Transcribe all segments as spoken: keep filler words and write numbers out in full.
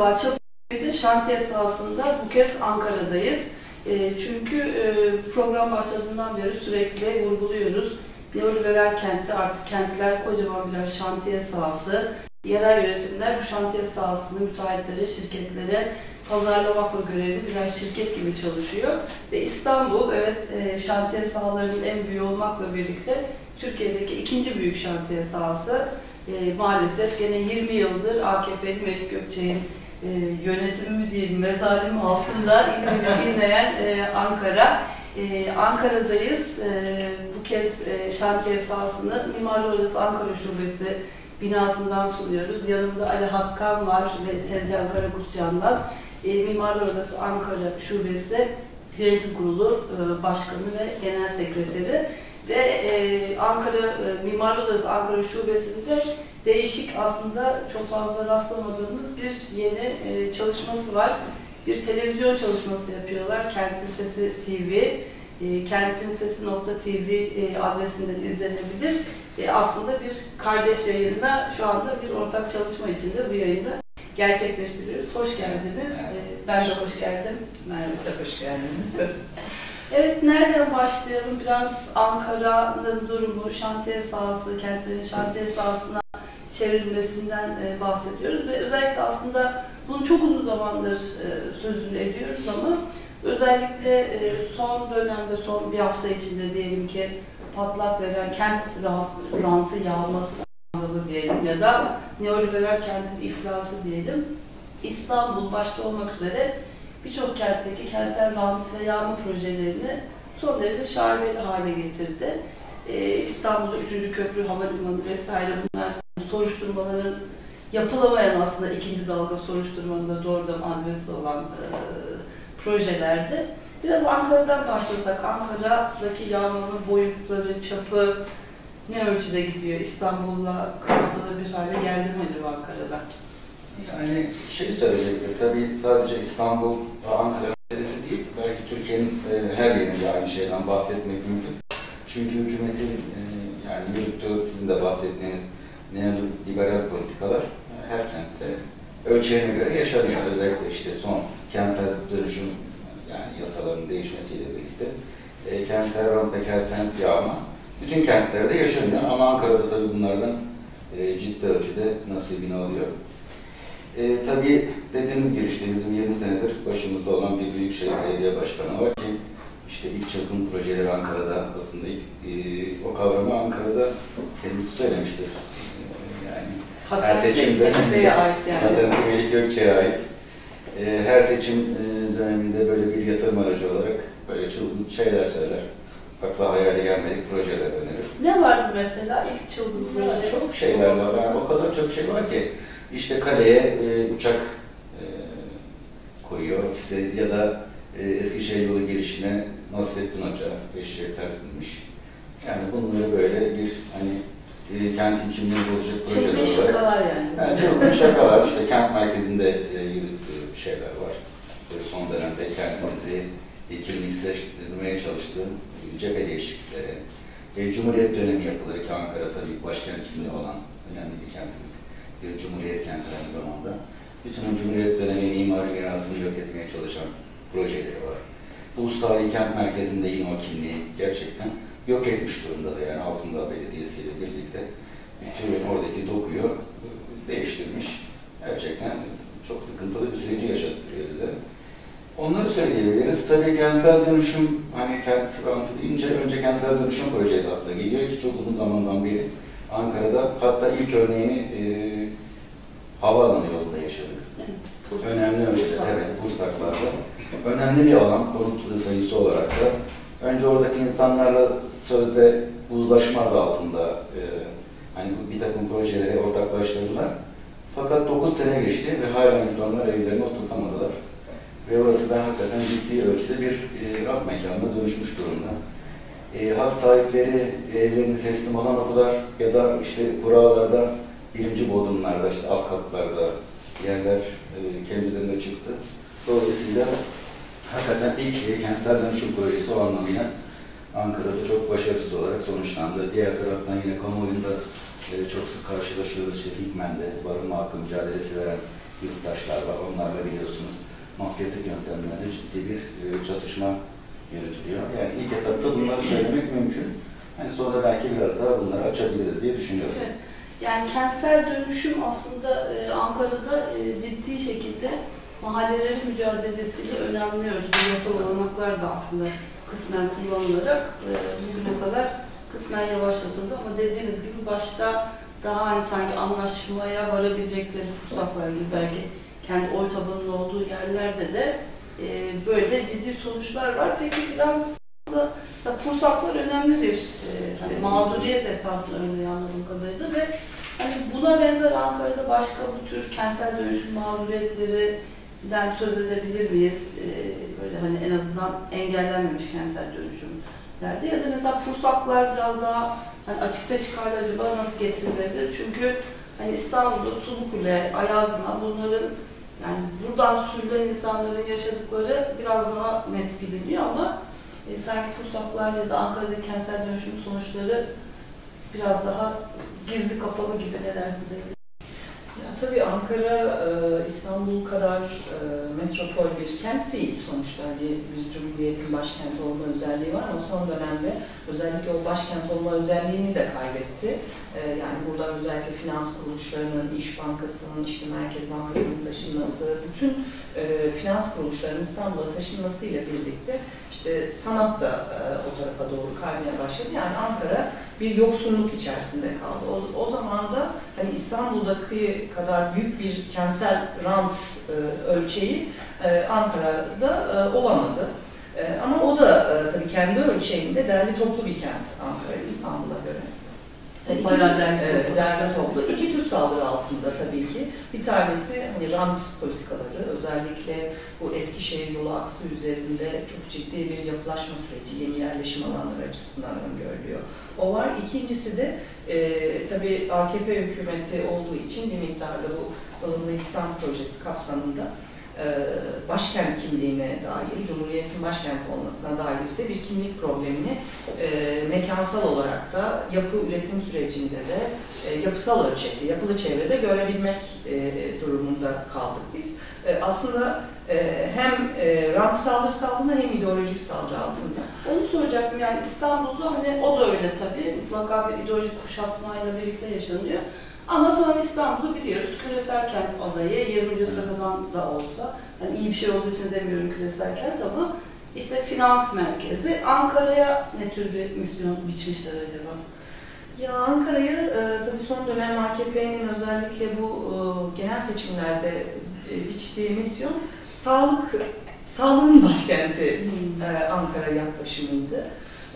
Merhaba, Çapı'da şantiye sahasında bu kez Ankara'dayız. E, çünkü e, program başladığından beri sürekli vurguluyoruz. Neoliberal kentte artık kentler kocaman birer şantiye sahası. Yerel yönetimler bu şantiye sahasını müteahhitlere, şirketlere pazarlamakla görevli birer şirket gibi çalışıyor. Ve İstanbul, evet e, şantiye sahalarının en büyüğü olmakla birlikte Türkiye'deki ikinci büyük şantiye sahası. E, maalesef gene yirmi yıldır A K P'li Melik Gökçek'in e, yönetimi mi diyeyim, mezarının altında inleyen, inleyen e, Ankara. E, Ankara'dayız. E, bu kez e, şantiye sahasını Mimarlar Odası Ankara Şubesi binasından sunuyoruz. Yanımda Ali Hakkan var ve Tezcan Karaguscan'dan. E, Mimarlar Odası Ankara Şubesi Yönetim Kurulu e, Başkanı ve Genel Sekreteri. Ve e, Ankara e, Mimarlar Odası Ankara Şubesi'nde değişik, aslında çok fazla rastlamadığımız bir yeni e, çalışması var. Bir televizyon çalışması yapıyorlar. Kentin Sesi T V. E, kentin sesi nokta t v e, adresinden izlenebilir. E, aslında bir kardeş yayında şu anda bir ortak çalışma içinde bu yayını gerçekleştiriyoruz. Hoş geldiniz. E, ben de hoş geldim. Merhaba. Siz de hoş geldiniz. Evet, nereden başlayalım? Biraz Ankara'nın durumu, şantiye sahası, kentlerin şantiye sahasına çevrilmesinden e, bahsediyoruz. Ve özellikle aslında bunu çok uzun zamandır e, sözünü ediyoruz ama özellikle e, son dönemde, son bir hafta içinde diyelim ki patlak veren kent rantı yağması skandalı diyelim ya da neoliberal kentin iflası diyelim. İstanbul başta olmak üzere birçok kentteki kentsel rant ve yağma projelerini son derece şaibeli hale getirdi. Ee, İstanbul'da üçüncü köprü, havalimanı vesaire, bunlar soruşturmaların yapılamayan, aslında ikinci dalga soruşturmanın da doğrudan adresi olan e, projelerdi. Biraz Ankara'dan başlasak, Ankara'daki yağmanın boyutları, çapı ne ölçüde gidiyor? İstanbul'la kıyaslanabilir hale geldi mi acaba Ankara'da? Yani şey söyleyecektir, tabii sadece İstanbul ve Ankara meselesi değil, belki Türkiye'nin e, her yerinde aynı şeyden bahsetmek mümkün. Çünkü hükümetin e, yani yürüttüğü, sizin de bahsettiğiniz neoliberal politikalar e, her kentte ölçeğine göre yaşanıyor. Özellikle işte son kentsel dönüşüm yani yasaların değişmesiyle birlikte e, kentsel rant ve kentsel yağma bütün kentlerde yaşanıyor ama Ankara'da tabii bunlardan e, ciddi ölçüde nasibini alıyor. E, tabii dediğiniz gibi işte bizim yirmi senedir başımızda olan bir büyükşehir belediye başkanı var ki işte ilk çılgın projeleri Ankara'da, aslında ilk e, o kavramı Ankara'da kendisi söylemiştir. E, yani Hatta her seçimde ait yani. Melik Gökçek'e ait. E, her seçim e, döneminde böyle bir yatırım aracı olarak böyle çılgın şeyler söyler. Akla hayale gelmedik projeler önerir. Ne vardı mesela ilk çılgın proje? Çok şeyler var. Yani o kadar çok şey var ki. İşte kaleye e, uçak e, koyuyor, işte ya da e, Eskişehir yolu girişine Nasrettin Hoca eşeğe ters binmiş. Yani bunları böyle bir hani e, kentin kimliğini bozacak projeler çılgın olarak. şakalar yani. Yani çılgın şakalar, işte kent merkezinde e, yürüttüğü şeyler var. E, son dönemde kentimizi e, kimliksizleştirmeye çalıştığı e, cephe değişiklikleri. E, Cumhuriyet dönemi yapılır ki Ankara tabii başkent kimliği olan önemli bir kentimiz. Bir Cumhuriyet kenti aynı zamanda. Bütün o Cumhuriyet dönemi mimari mirasını yok etmeye çalışan projeleri var. Ulus Tarihi Kent Merkezi'nde yine o kimliği gerçekten yok etmiş durumda da, yani Altındağ Belediyesi ile birlikte bütün oradaki dokuyu değiştirmiş. Gerçekten çok sıkıntılı bir süreci yaşattırıyor bize. Onları söyleyebiliriz. Tabii kentsel dönüşüm, hani kent rantı deyince önce kentsel dönüşüm projesi akla geliyor ki çok uzun zamandan beri Ankara'da, hatta ilk örneğini e, havaalanı yolunda yaşadık. Önemli ölçüde, evet, Bursaklar'da. Önemli bir alan, konut sayısı olarak da. Önce oradaki insanlarla sözde uzlaşma adı altında e, hani bir takım projeleri ortaklaştırdılar. Fakat dokuz sene geçti ve hala insanlar evlerine oturtamadılar. Ve orası da hakikaten ciddi ölçüde bir e, rant mekanına dönüşmüş durumda. E, hak sahipleri evlerini teslim alamadılar ya da işte kurallarda birinci bodrumlarda, işte alt katlarda yerler e, kendilerine çıktı. Dolayısıyla hakikaten ilk şey, kentsel dönüşüm projesi o anlamıyla Ankara'da çok başarısız olarak sonuçlandı. Diğer taraftan yine kamuoyunda e, çok sık karşılaşıyoruz. İşte Hikmen'de barınma hakkı mücadelesi veren yurttaşlar var. Onlarla biliyorsunuz mafyatik yöntemlerle ciddi bir e, çatışma yürütülüyor. Yani ilk etapta bunları söylemek mümkün. Hani sonra belki biraz daha bunları açabiliriz diye düşünüyorum. Evet. Yani kentsel dönüşüm aslında e, Ankara'da e, ciddi şekilde mahallelerin mücadelesiyle önemli ölçüde yasal olanaklar da aslında kısmen kullanılarak e, bugüne kadar kısmen yavaşlatıldı. Ama dediğiniz gibi başta daha hani sanki anlaşmaya varabilecekleri fırsatlar gibi belki kendi oy tabanının olduğu yerlerde de e, böyle ciddi sonuçlar var. Peki biraz da, da Pursaklar önemli bir e, hani mağduriyet esasında önemli anladığım kadarıyla ve hani buna benzer Ankara'da başka bu tür kentsel dönüşüm mağduriyetlerinden söz edebilir miyiz? E, böyle hani en azından engellenmemiş kentsel dönüşümlerde ya da mesela Pursaklar biraz daha hani açık seçkarlı acaba nasıl getirilebilir? Çünkü hani İstanbul'da Sulukule, Ayazma bunların yani buradan sürülen insanların yaşadıkları biraz daha net biliniyor ama e, sanki Pursaklar ya da Ankara'daki kentsel dönüşüm sonuçları biraz daha gizli kapalı gibi, ne dersiniz? Ya tabii Ankara İstanbul kadar metropol bir kent değil sonuçta. Hani bir cumhuriyetin başkenti olma özelliği var ama son dönemde özellikle o başkent olma özelliğini de kaybetti. Yani burada özellikle finans kuruluşlarının, İş Bankası'nın, işte Merkez Bankası'nın taşınması, bütün finans kuruluşlarının İstanbul'a taşınmasıyla birlikte işte sanat da o tarafa doğru kaymaya başladı. Yani Ankara bir yoksunluk içerisinde kaldı. O, o zaman da hani İstanbul'daki kadar büyük bir kentsel rant e, ölçeği e, Ankara'da e, olamadı. E, ama o da e, tabii kendi ölçeğinde derli toplu bir kent Ankara İstanbul'a göre. Yani Bayağı derli evet, toplu. derli toplu. İki tür saldırı altında tabii ki. Bir tanesi hani rant politikaları, özellikle bu Eskişehir yolu aksı üzerinde çok ciddi bir yapılaşma süreci, yeni yerleşim alanları açısından öngörülüyor. O var. İkincisi de e, tabii A K P hükümeti olduğu için bir miktarda bu ılımlı İslam projesi kapsamında e, başkent kimliğine dair, Cumhuriyet'in başkent olmasına dair de bir kimlik problemini e, mekansal olarak da yapı üretim sürecinde de e, yapısal ölçekte, yapılı çevrede görebilmek e, durumunda kaldık biz. E, aslında e, hem e, rant saldırısı altında hem ideolojik saldırı altında. Onu soracaktım, yani İstanbul'da hani o da öyle tabii, mutlaka bir ideolojik kuşatmayla birlikte yaşanıyor. Ama sonra İstanbul'u biliyoruz, küresel kent adayı, yirminci sıradan da olsa, yani iyi bir şey olduğu için demiyorum küresel kent ama işte finans merkezi, Ankara'ya ne tür bir misyon biçmişler acaba? Ya Ankara'yı e, tabii son dönem A K P'nin özellikle bu e, genel seçimlerde e, biçtiği misyon sağlık, sağlığın başkenti hmm. e, Ankara yaklaşımıydı.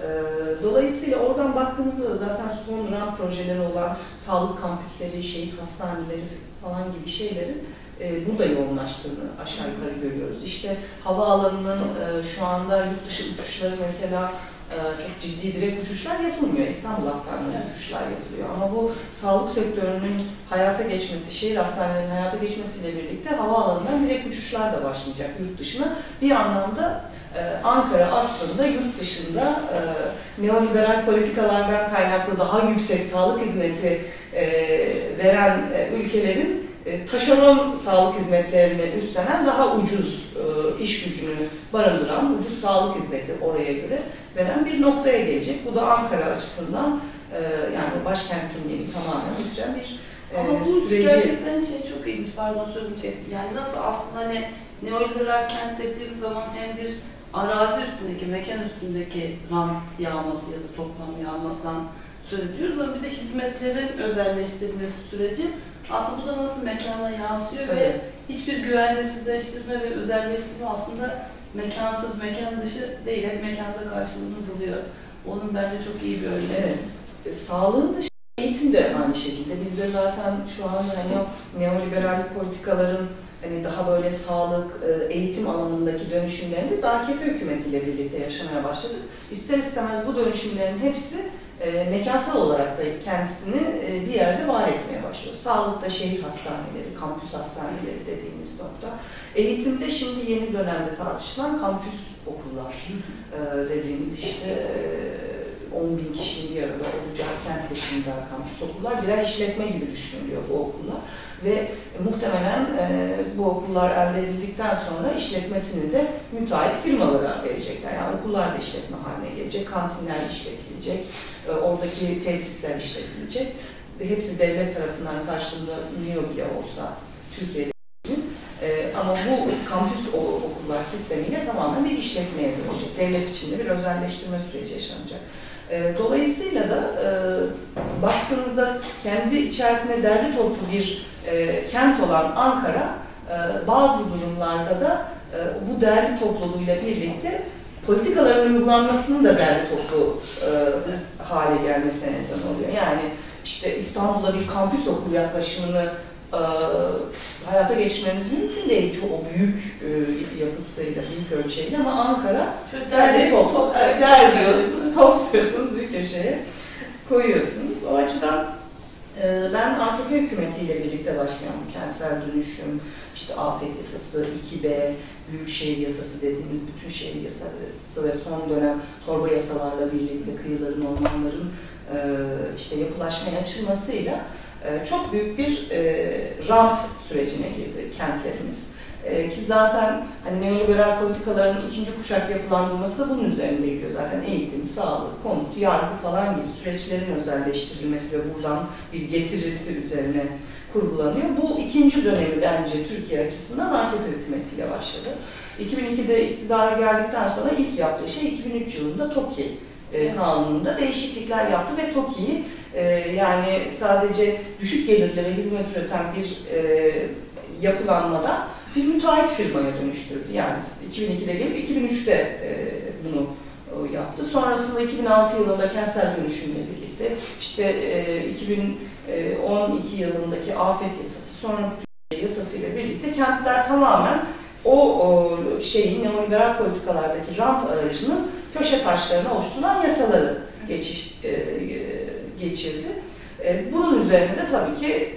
Dolayısıyla oradan baktığımızda da zaten son rant projeleri olan sağlık kampüsleri, şehir hastaneleri falan gibi şeylerin burada yoğunlaştığını aşağı yukarı görüyoruz. İşte havaalanının şu anda yurt dışı uçuşları mesela çok ciddi direkt uçuşlar yapılmıyor. İstanbul aktarmalı uçuşlar yapılıyor. Ama bu sağlık sektörünün hayata geçmesi, şehir hastanelerinin hayata geçmesiyle birlikte havaalanından direkt uçuşlar da başlayacak yurt dışına. Bir anlamda Ankara aslında yurt dışında e, neoliberal politikalardan kaynaklı daha yüksek sağlık hizmeti e, veren e, ülkelerin e, taşeron sağlık hizmetlerini üstlenen daha ucuz e, iş gücünü barındıran, ucuz sağlık hizmeti oraya göre veren bir noktaya gelecek. Bu da Ankara açısından e, yani başkent kimliğini tamamen bitiren bir e, Ama bu süreci. gerçekten şey çok ilginç, pardon sözümü kestim. Yani nasıl aslında hani neoliberal kent dediğimiz zaman hem bir arazi üstündeki, mekan üstündeki rant yağması ya da toplam yağmadan söz ediyoruz ama bir de hizmetlerin özelleştirilmesi süreci aslında bu da nasıl mekana yansıyor evet. Ve hiçbir güvencesizleştirme ve özelleştirme aslında mekansız, mekan dışı değil, hep mekanda karşılığını buluyor. Onun bence çok iyi bir örneği. Evet. E, sağlığın dışı eğitim de aynı şekilde. Bizde zaten şu an hani neoliberal politikaların hani daha böyle sağlık, eğitim alanındaki dönüşümlerimiz A K P hükümetiyle birlikte yaşamaya başladık. İster istemez bu dönüşümlerin hepsi e, mekansal olarak da kendisini e, bir yerde var etmeye başlıyor. Sağlıkta şehir hastaneleri, kampüs hastaneleri dediğimiz nokta. Eğitimde şimdi yeni dönemde tartışılan kampüs okullar e, dediğimiz işte e, on bin kişinin bir arada olacağı kent dışında kampüs okullar birer işletme gibi düşünülüyor bu okullar. Ve e, muhtemelen e, bu okullar elde edildikten sonra işletmesini de müteahhit firmalara verecekler. Yani okullar da işletme haline gelecek, kantinler işletilecek, e, oradaki tesisler işletilecek. Hepsi devlet tarafından karşılanıyor bile olsa Türkiye'de. Ee, ama bu kampüs okullar sistemiyle tamamen bir işletmeye dönecek. Devlet içinde bir özelleştirme süreci yaşanacak. Ee, dolayısıyla da e, baktığınızda kendi içerisinde derli toplu bir e, kent olan Ankara, e, bazı durumlarda da e, bu derli topluluğuyla birlikte politikaların uygulanmasının da derli toplu e, hale gelmesine neden oluyor. Yani işte İstanbul'da bir kampüs okulu yaklaşımını e, hayata geçirmeniz mümkün değil. Çok o büyük e, yapısıyla, büyük ölçeğiyle ama Ankara derli toplu, derliyorsunuz, topluyorsunuz bir köşeye koyuyorsunuz. O açıdan e, ben A K P hükümetiyle birlikte başlayan bu kentsel dönüşüm, işte afet yasası, iki B, büyükşehir yasası dediğimiz bütün şehir yasası ve son dönem torba yasalarla birlikte kıyıların, ormanların e, işte yapılaşmaya açılmasıyla e, çok büyük bir e, rant sürecine girdi kentlerimiz. E, ki zaten hani neoliberal politikaların ikinci kuşak yapılandırması da bunun üzerinde gidiyor. Zaten eğitim, sağlık, konut, yargı falan gibi süreçlerin özelleştirilmesi ve buradan bir getirisi üzerine kurgulanıyor. Bu ikinci dönemi bence Türkiye açısından A K P hükümetiyle başladı. iki bin ikide iktidara geldikten sonra ilk yaptığı şey iki bin üç yılında TOKİ e, kanununda değişiklikler yaptı ve TOKİ'yi e, yani sadece düşük gelirlere hizmet üreten bir e, yapılanmada bir müteahhit firmaya dönüştürdü. Yani iki bin ikide gelip iki bin üçte e, bunu e, yaptı. Sonrasında iki bin altı yılında kentsel dönüşümle birlikte işte e, iki bin on iki yılındaki afet yasası, sonra yasası ile birlikte kentler tamamen o, o şeyin neoliberal politikalardaki rant aracının köşe taşlarına oluşturulan yasaları geçiş, e, geçirdi. E, bunun üzerine de tabii ki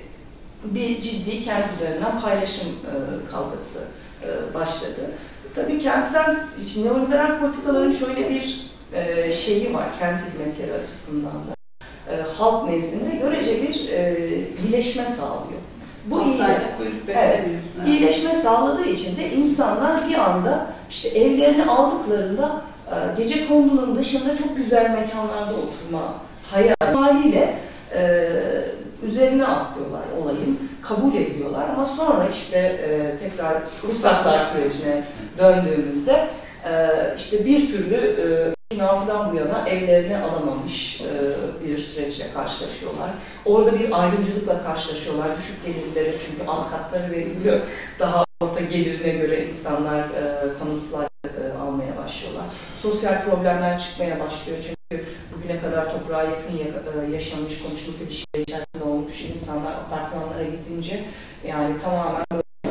bir ciddi kent üzerinden paylaşım e, kavgası e, başladı. Tabii kentsel, neoliberal politikaların şöyle bir e, şeyi var kent hizmetleri açısından da. E, halk nezdinde görece bir e, iyileşme sağlıyor. Bu iyile, evet, iyileşme sağladığı için de insanlar bir anda işte evlerini aldıklarında e, gecekondunun dışında çok güzel mekanlarda oturma hayaliyle e, üzerine atlıyorlar olayın, kabul ediyorlar ama sonra işte e, tekrar ruhsatlar sürecine döndüğümüzde e, işte bir türlü e, iki bin altıdan bu yana evlerini alamamış e, bir süreçle karşılaşıyorlar. Orada bir ayrımcılıkla karşılaşıyorlar. Düşük gelirlilere çünkü alt katları veriliyor. Daha orta gelirine göre insanlar e, konutlar e, almaya başlıyorlar. Sosyal problemler çıkmaya başlıyor çünkü bugüne kadar toprağa yakın yaşamış, komşuluk ilişkileri içerisinde olmuş insanlar apartmanlara gidince yani tamamen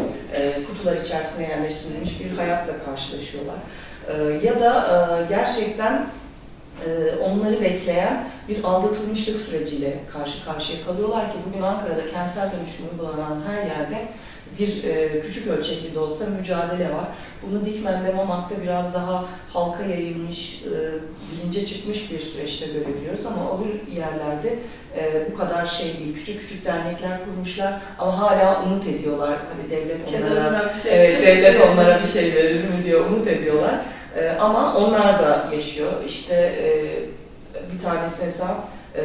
e, kutular içerisine yerleştirilmiş bir hayatla karşılaşıyorlar. E, ya da e, gerçekten e, onları bekleyen bir aldatılmışlık süreciyle karşı karşıya kalıyorlar ki bugün Ankara'da kentsel dönüşüm uygulanan her yerde bir e, küçük ölçekli de olsa mücadele var. Bunu Dikmen'de, Mamak'ta biraz daha halka yayılmış, e, bilince çıkmış bir süreçte görebiliyoruz ama o yerlerde e, bu kadar şey değil. Küçük küçük dernekler kurmuşlar ama hala umut ediyorlar. Hani devlet onlara, bir şey e, devlet onlara bir şey verir mi diyor, umut ediyorlar. E, ama onlar da yaşıyor. İşte e, bir tanesi mesela e,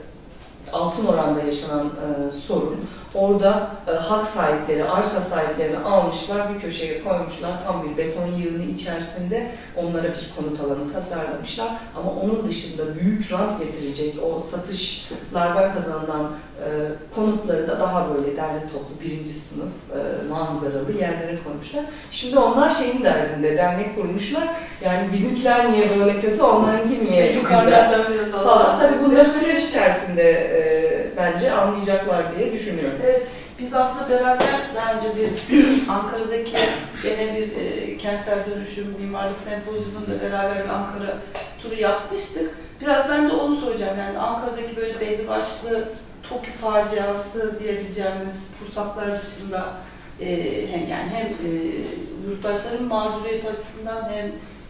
altın oranda yaşanan e, sorun. Orada e, hak sahipleri, arsa sahiplerini almışlar, bir köşeye koymuşlar, tam bir beton yığını içerisinde onlara bir konut alanı tasarlamışlar. Ama onun dışında büyük rant getirecek o satışlardan kazanılan e, konutları da daha böyle derli toplu birinci sınıf e, manzaralı yerlere koymuşlar. Şimdi onlar şeyin derdinde, dernek kurmuşlar. Yani bizimkiler niye böyle kötü, onlarınki niye güzel falan. Tabii bunları süreç içerisinde e, bence anlayacaklar diye düşünüyorum. Evet, biz aslında beraber daha önce bir Ankara'daki gene bir e, kentsel dönüşüm, mimarlık sempozyumunda beraber bir Ankara turu yapmıştık. Biraz ben de onu soracağım. Yani Ankara'daki böyle belli başlı TOKİ faciası diyebileceğimiz fırsatlar dışında e, hem yani hem e, yurttaşların mağduriyet açısından hem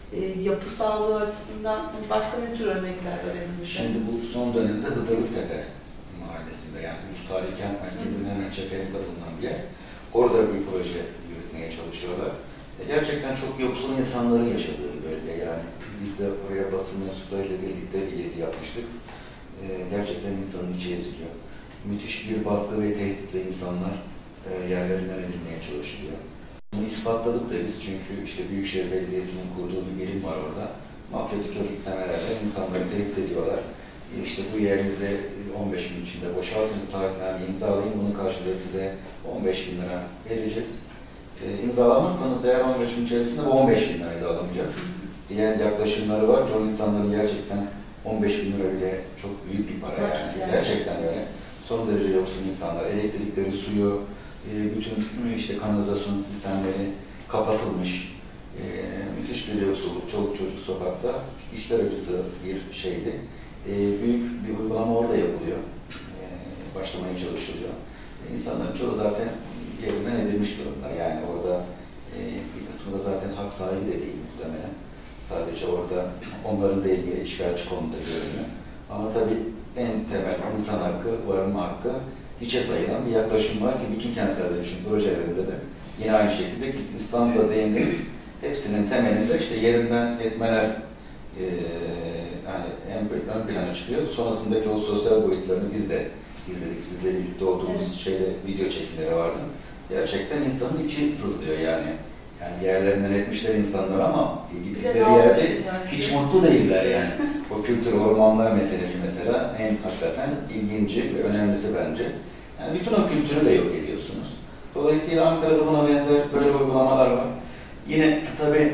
e, yapı sağlığı açısından başka ne tür örnekler verebiliriz? Şimdi bu son dönemde Hıdırlıktepe mahallesinde, yani Ulus Tarihi Kent Merkezi'nin hemen cephenin bulunan bir yer. Orada bir proje yürütmeye çalışıyorlar. E, gerçekten çok yoksul insanların yaşadığı bir bölge. Yani biz de oraya basın mensuplarıyla birlikte bir gezi yapmıştık. E, gerçekten insanın içi eziliyor. Müthiş bir baskı ve tehditle insanlar e, yerlerinden edilmeye çalışılıyor. Bunu ispatladık da biz, çünkü işte Büyükşehir Belediyesi'nin kurduğu bir birim var orada. Mafyatik örgütlemelerle insanları tehdit ediyorlar. İşte bu yerinize on beş gün içinde boşaltın, bu taahhütnameyi imzalayın, bunun karşılığı size on beş bin lira vereceğiz. E, imzalamazsanız eğer on beş gün içerisinde bu on beş bin lirayı da alamayacağız diyen yaklaşımları var ki o insanların gerçekten on beş bin lira bile çok büyük bir para yani. Gerçekten öyle. Son derece yoksul insanlar, elektrikleri, suyu, bütün işte kanalizasyon sistemleri kapatılmış, e, müthiş bir yoksulluk, çoluk çocuk sokakta, işler acısı bir şeydi. E, büyük bir uygulama orada yapılıyor, e, başlamaya çalışılıyor. E, insanların çoğu zaten yerinden edilmiş durumda, yani orada e, bir kısmı da zaten hak sahibi de değil muhtemelen. Sadece orada onların da ilgili işgalci konuda görünüyor. Ama tabii en temel insan hakkı, barınma hakkı hiçe sayılan bir yaklaşım var ki bütün kentsel dönüşüm projelerinde de yine aynı şekilde ki İstanbul'da değindiniz, hepsinin temelinde işte yerinden etmeler e, yani en ön plana çıkıyor. Sonrasındaki o sosyal boyutlarını biz de izledik. Sizle birlikte olduğumuz evet. şeyde video çekimleri vardı. Gerçekten insanın içi sızlıyor yani. Yani yerlerinden etmişler insanlar ama gittikleri yerde hiç mutlu değiller yani. O kültür, ormanlar meselesi mesela en hakikaten ilginci ve önemlisi bence. Yani bütün o kültürü de yok ediyorsunuz. Dolayısıyla Ankara'da buna benzer böyle uygulamalar var. Yine tabii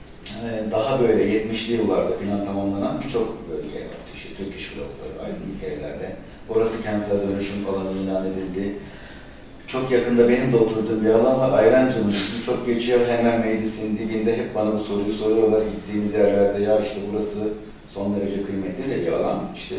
daha böyle yetmişli yıllarda plan tamamlanan birçok bölge var. İşte Türk İş blokları, aydınlık evlerde. Orası kentsel dönüşüm alanı ilan edildi. Çok yakında benim de oturduğum bir alan var. Ayrancı'nın ismi çok geçiyor. Hemen meclisin dibinde hep bana bu soruyu soruyorlar. Gittiğimiz yerlerde ya işte burası son derece kıymetli de bir alan. İşte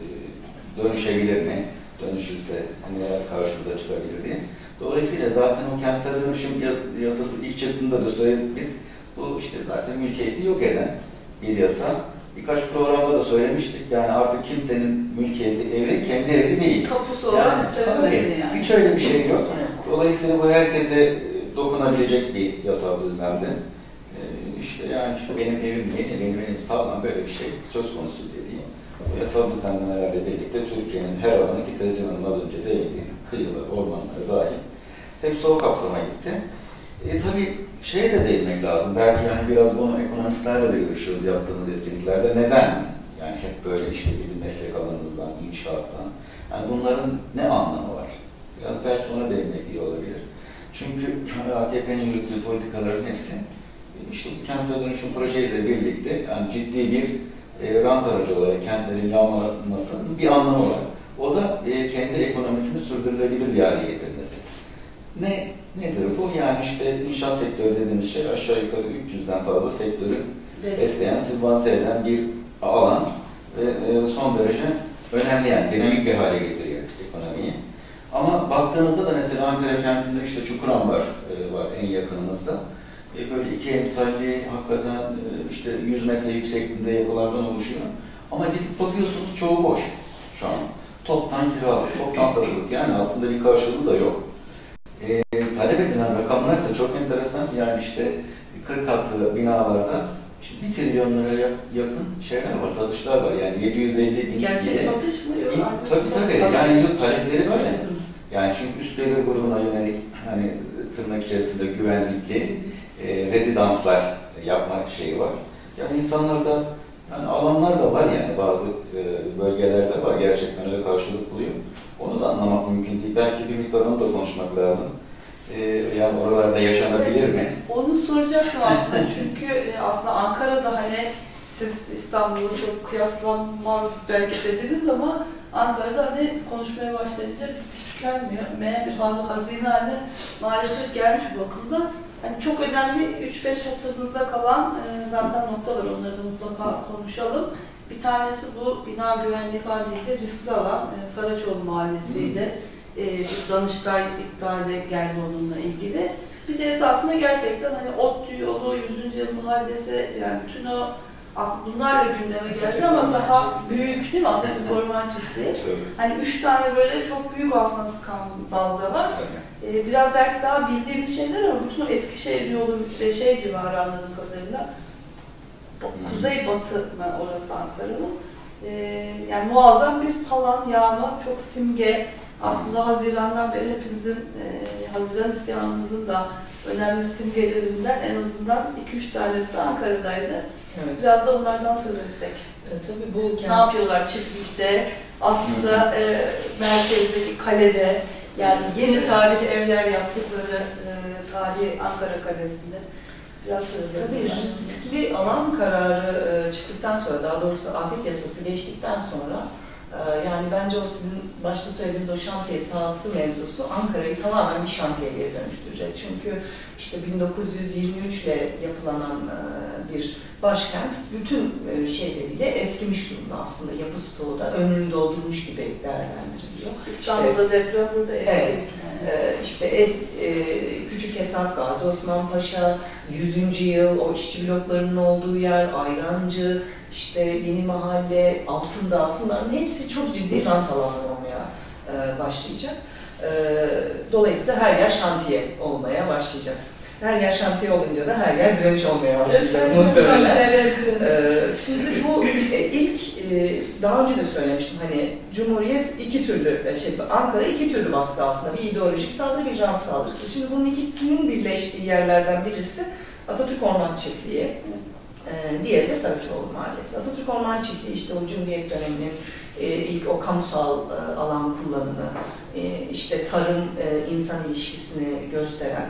dönüşebilir mi? Dönüşürse neler karşımıza çıkabilir diye. Dolayısıyla zaten o kentsel dönüşüm yasası ilk çıktığında da söyledik biz. Bu işte zaten mülkiyeti yok eden bir yasa. Birkaç programda da söylemiştik. Yani artık kimsenin mülkiyeti evi kendi evi değil. Kapusu olan yani, tabii, yani. Hiç öyle bir şey yok. Dolayısıyla bu herkese dokunabilecek bir yasal düzlemde. Ee, işte yani işte benim evim değil, benim evim sağlam, böyle bir şey söz konusu dediğim. Bu yasal düzenlemelerle birlikte Türkiye'nin her alanı ki Tezcan'ın az önce değindiği kıyıları, ormanları dahil hepsi o kapsama gitti. E, tabii şeye de değinmek lazım. Belki yani biraz bunu ekonomistlerle de görüşüyoruz yaptığımız etkinliklerde. Neden? Yani hep böyle işte bizim meslek alanımızdan, inşaattan. Yani bunların ne anlamı var? Biraz belki ona değinmek iyi olabilir. Çünkü A K P'nin yürüttüğü politikaların hepsi işte bu kentsel dönüşüm projeyle birlikte yani ciddi bir e, rant aracı olarak kentlerin yağmalanmasının bir anlamı var. O da e, kendi ekonomisini sürdürülebilir bir hale getirmesi. Ne nedir bu? Yani işte inşaat sektörü dediğimiz şey aşağı yukarı üç yüzden fazla sektörü evet. besleyen, sübvanse eden bir alan ve son derece önemli, yani dinamik bir hale getiriyor ekonomiyi. Ama baktığınızda da mesela Ankara kentinde işte Çukuran var, var en yakınımızda. Böyle iki emsalli hakikaten işte yüz metre yüksekliğinde yapılardan oluşuyor. Ama gidip bakıyorsunuz çoğu boş şu an. Toptan kiralık, toptan satılık, yani aslında bir karşılığı da yok. E, talep edilen rakamlar da çok enteresan. Yani işte kırk katlı binalarda işte bir trilyon liraya yakın şeyler var, satışlar var. Yani yedi yüz elli bin. Gerçek diye. Satış mı? Yok, tabii tabii. Yani yok, talepleri böyle. Yani çünkü üst gelir grubuna yönelik hani tırnak içerisinde güvenlikli e, rezidanslar yapma şeyi var. Yani insanlarda yani alanlar da var, yani bazı e, bölgelerde var, gerçekten öyle karşılık buluyor. Onu da anlamak mümkün değil. Belki bir miktar onu da konuşmak lazım. Ee, yani oralarda yaşanabilir mi? Onu soracaktım aslında çünkü aslında Ankara'da hani siz İstanbul'u çok kıyaslanmaz belki dediniz ama Ankara'da hani konuşmaya başlayınca hiç tükenmiyor. Meğer bir fazla hazine haline maalesef gelmiş bu bakımda. Yani çok önemli üç beş hatırınızda kalan e, zaten nokta var, onları da mutlaka konuşalım. Bir tanesi bu bina güvenliği faaliyeti riskli alan e, Saraçoğlu Mahallesi'yle e, bir Danıştay iptali Gelbolu'nunla ilgili. Bir de esasında gerçekten hani ODTÜ yolu, yüzüncü yıl muharebesi, yani bütün o aslında bunlarla gündeme geldi ama daha büyük değil mi Atatürk Orman Çiftliği? Hani üç tane böyle çok büyük aslında skandalda var. Ee, biraz belki daha bildiğimiz şeyler ama bütün o Eskişehir yolu ve şey civarı anladığım kadarıyla kuzey batı mı orası Ankara'nın? Ee, yani muazzam bir talan, yağma, çok simge. Aslında Haziran'dan beri hepimizin, e, Haziran isyanımızın da önemli simgelerinden en azından iki üç tanesi de Ankara'daydı. Evet. Biraz da onlardan söz etsek. E, tabii bu kendisi... Ne yapıyorlar çiftlikte, aslında e, merkezdeki kalede, yani yeni tarihi evler yaptıkları e, tarihi Ankara Kalesi'nde. Biraz tabii riskli alan kararı e, çıktıktan sonra, daha doğrusu afet yasası geçtikten sonra e, yani bence o sizin başta söylediğiniz o şantiye sahası mevzusu Ankara'yı tamamen bir şantiyeye dönüştürecek. Çünkü işte bin dokuz yüz yirmi üç ile yapılanan e, bir başkent bütün e, şeyleriyle eskimiş durumda aslında. Yapı stoğu da önünü doldurmuş gibi değerlendiriliyor. İstanbul'da işte, deprem burada eski. Evet. Ee, işte es, e, Küçük Esat, Gazi Osman Paşa, yüzüncü yıl, o işçi bloklarının olduğu yer, Ayrancı, işte Yeni Mahalle, Altındağ, bunların hepsi çok ciddi rant alanları olmaya e, başlayacak. E, dolayısıyla her yer şantiye olmaya başlayacak. Her yer şantiye olunca da her yer direnç olmaya başlayacak muhtemelen. Ee, şimdi bu ilk, daha önce de söylemiştim, hani Cumhuriyet iki türlü, şey, Ankara iki türlü baskı altında, bir ideolojik saldırı, bir rant saldırısı. Şimdi bunun ikisinin birleştiği yerlerden birisi Atatürk Orman Çiftliği, diğeri de Saraçoğlu Mahallesi. Atatürk Orman Çiftliği işte o Cumhuriyet döneminin ilk o kamusal alan kullanımı, işte tarım insan ilişkisini gösteren,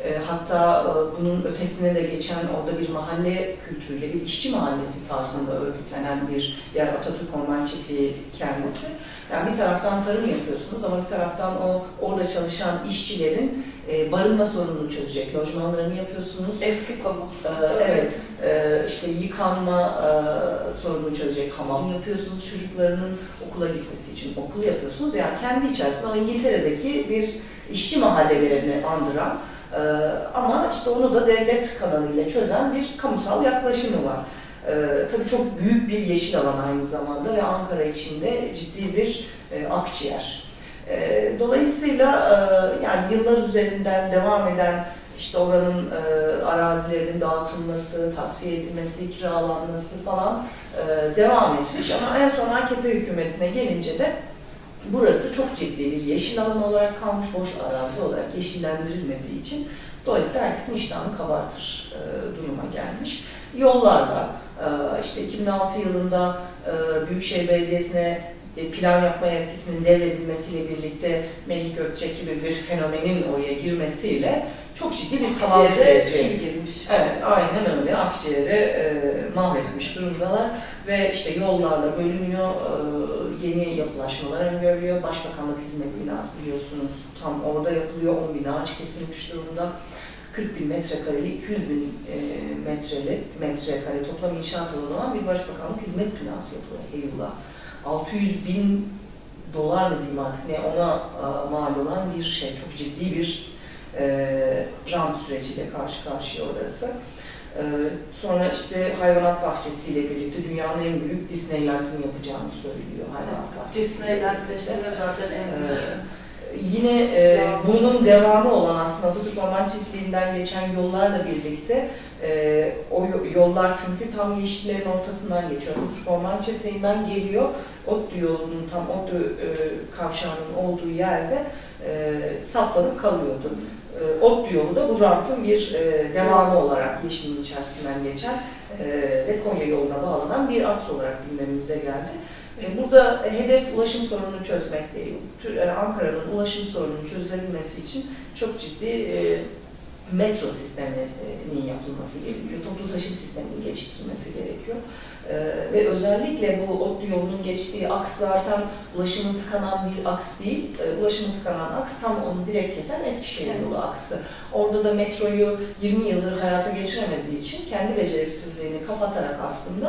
hatta bunun ötesine de geçen orada bir mahalle kültürüyle, bir işçi mahallesi tarzında örgütlenen bir yer Atatürk Orman Çiftliği kendisi. Yani bir taraftan tarım yapıyorsunuz ama bir taraftan o orada çalışan işçilerin e, barınma sorununu çözecek lojmanlarını yapıyorsunuz. Eski kamu. Ee, evet, e, işte yıkanma e, sorununu çözecek hamam yapıyorsunuz çocuklarının okula gitmesi için, okul yapıyorsunuz. Yani kendi içerisinde o İngiltere'deki bir işçi mahallelerini andıran Ee, ama işte onu da devlet kanalıyla çözen bir kamusal yaklaşımı var. Ee, tabii çok büyük bir yeşil alan aynı zamanda ve Ankara içinde ciddi bir e, akciğer. E, dolayısıyla e, yani yıllar üzerinden devam eden işte oranın e, arazilerinin dağıtılması, tasfiye edilmesi, kiralanması falan e, devam etmiş ama en son A K P hükümetine gelince de burası çok ciddi bir yeşil alan olarak kalmış, boş arazi olarak yeşillendirilmediği için dolayısıyla herkesin iştahını kabartır e, duruma gelmiş. Yollarla, e, işte iki bin altı yılında e, Büyükşehir Belediyesi'ne e, plan yapma yetkisinin devredilmesiyle birlikte Melih Gökçek gibi bir fenomenin oraya girmesiyle çok ciddi bir tavan süreci girmiş. Evet, aynen öyle. Akciğere e, mahvetmiş durumdalar ve işte yollarla bölünüyor, e, yeni yapılaşmalar öngörülüyor. Başbakanlık Hizmet Binası biliyorsunuz tam orada yapılıyor, on bin ağaç kesilmiş durumda. kırk bin metrekareli, iki yüz bin e, metreli, metrekare toplam inşaat alanı olan bir başbakanlık hizmet binası yapılıyor Eyvallah. altı yüz bin dolar mı diyeyim artık ne ona a, mal olan bir şey, çok ciddi bir E, rant süreciyle karşı karşıya orası. E, sonra işte hayvanat bahçesiyle birlikte dünyanın en büyük Disneyland'ını yapacağını söylüyor hayvanat bahçesi. Disneyland'de işte zaten en büyük. E, yine e, bunun devamı olan aslında Atatürk Orman Çiftliği'nden geçen yollarla birlikte e, o yollar çünkü tam yeşillerin ortasından geçiyor. Atatürk Orman Çiftliği'nden geliyor. ODTÜ yolunun tam ODTÜ e, kavşağının olduğu yerde e, saplanıp kalıyordu. E, ODTÜ yolu da bu rantın bir e, devamı olarak yeşilin içerisinden geçen e, ve Konya yoluna bağlanan bir aks olarak gündemimize geldi. E, burada hedef ulaşım sorununu çözmek değil. E, Ankara'nın ulaşım sorununun çözülebilmesi için çok ciddi e, metro sisteminin yapılması gerekiyor. Toplu taşıma sisteminin geliştirilmesi gerekiyor. Ee, ve özellikle bu ODTÜ yolunun geçtiği aks zaten ulaşımın tıkanan bir aks değil. Ee, ulaşımın tıkanan aks tam onu direkt kesen Eskişehir yolu aksı. Orada da metroyu yirmi yıldır hayata geçiremediği için kendi beceriksizliğini kapatarak aslında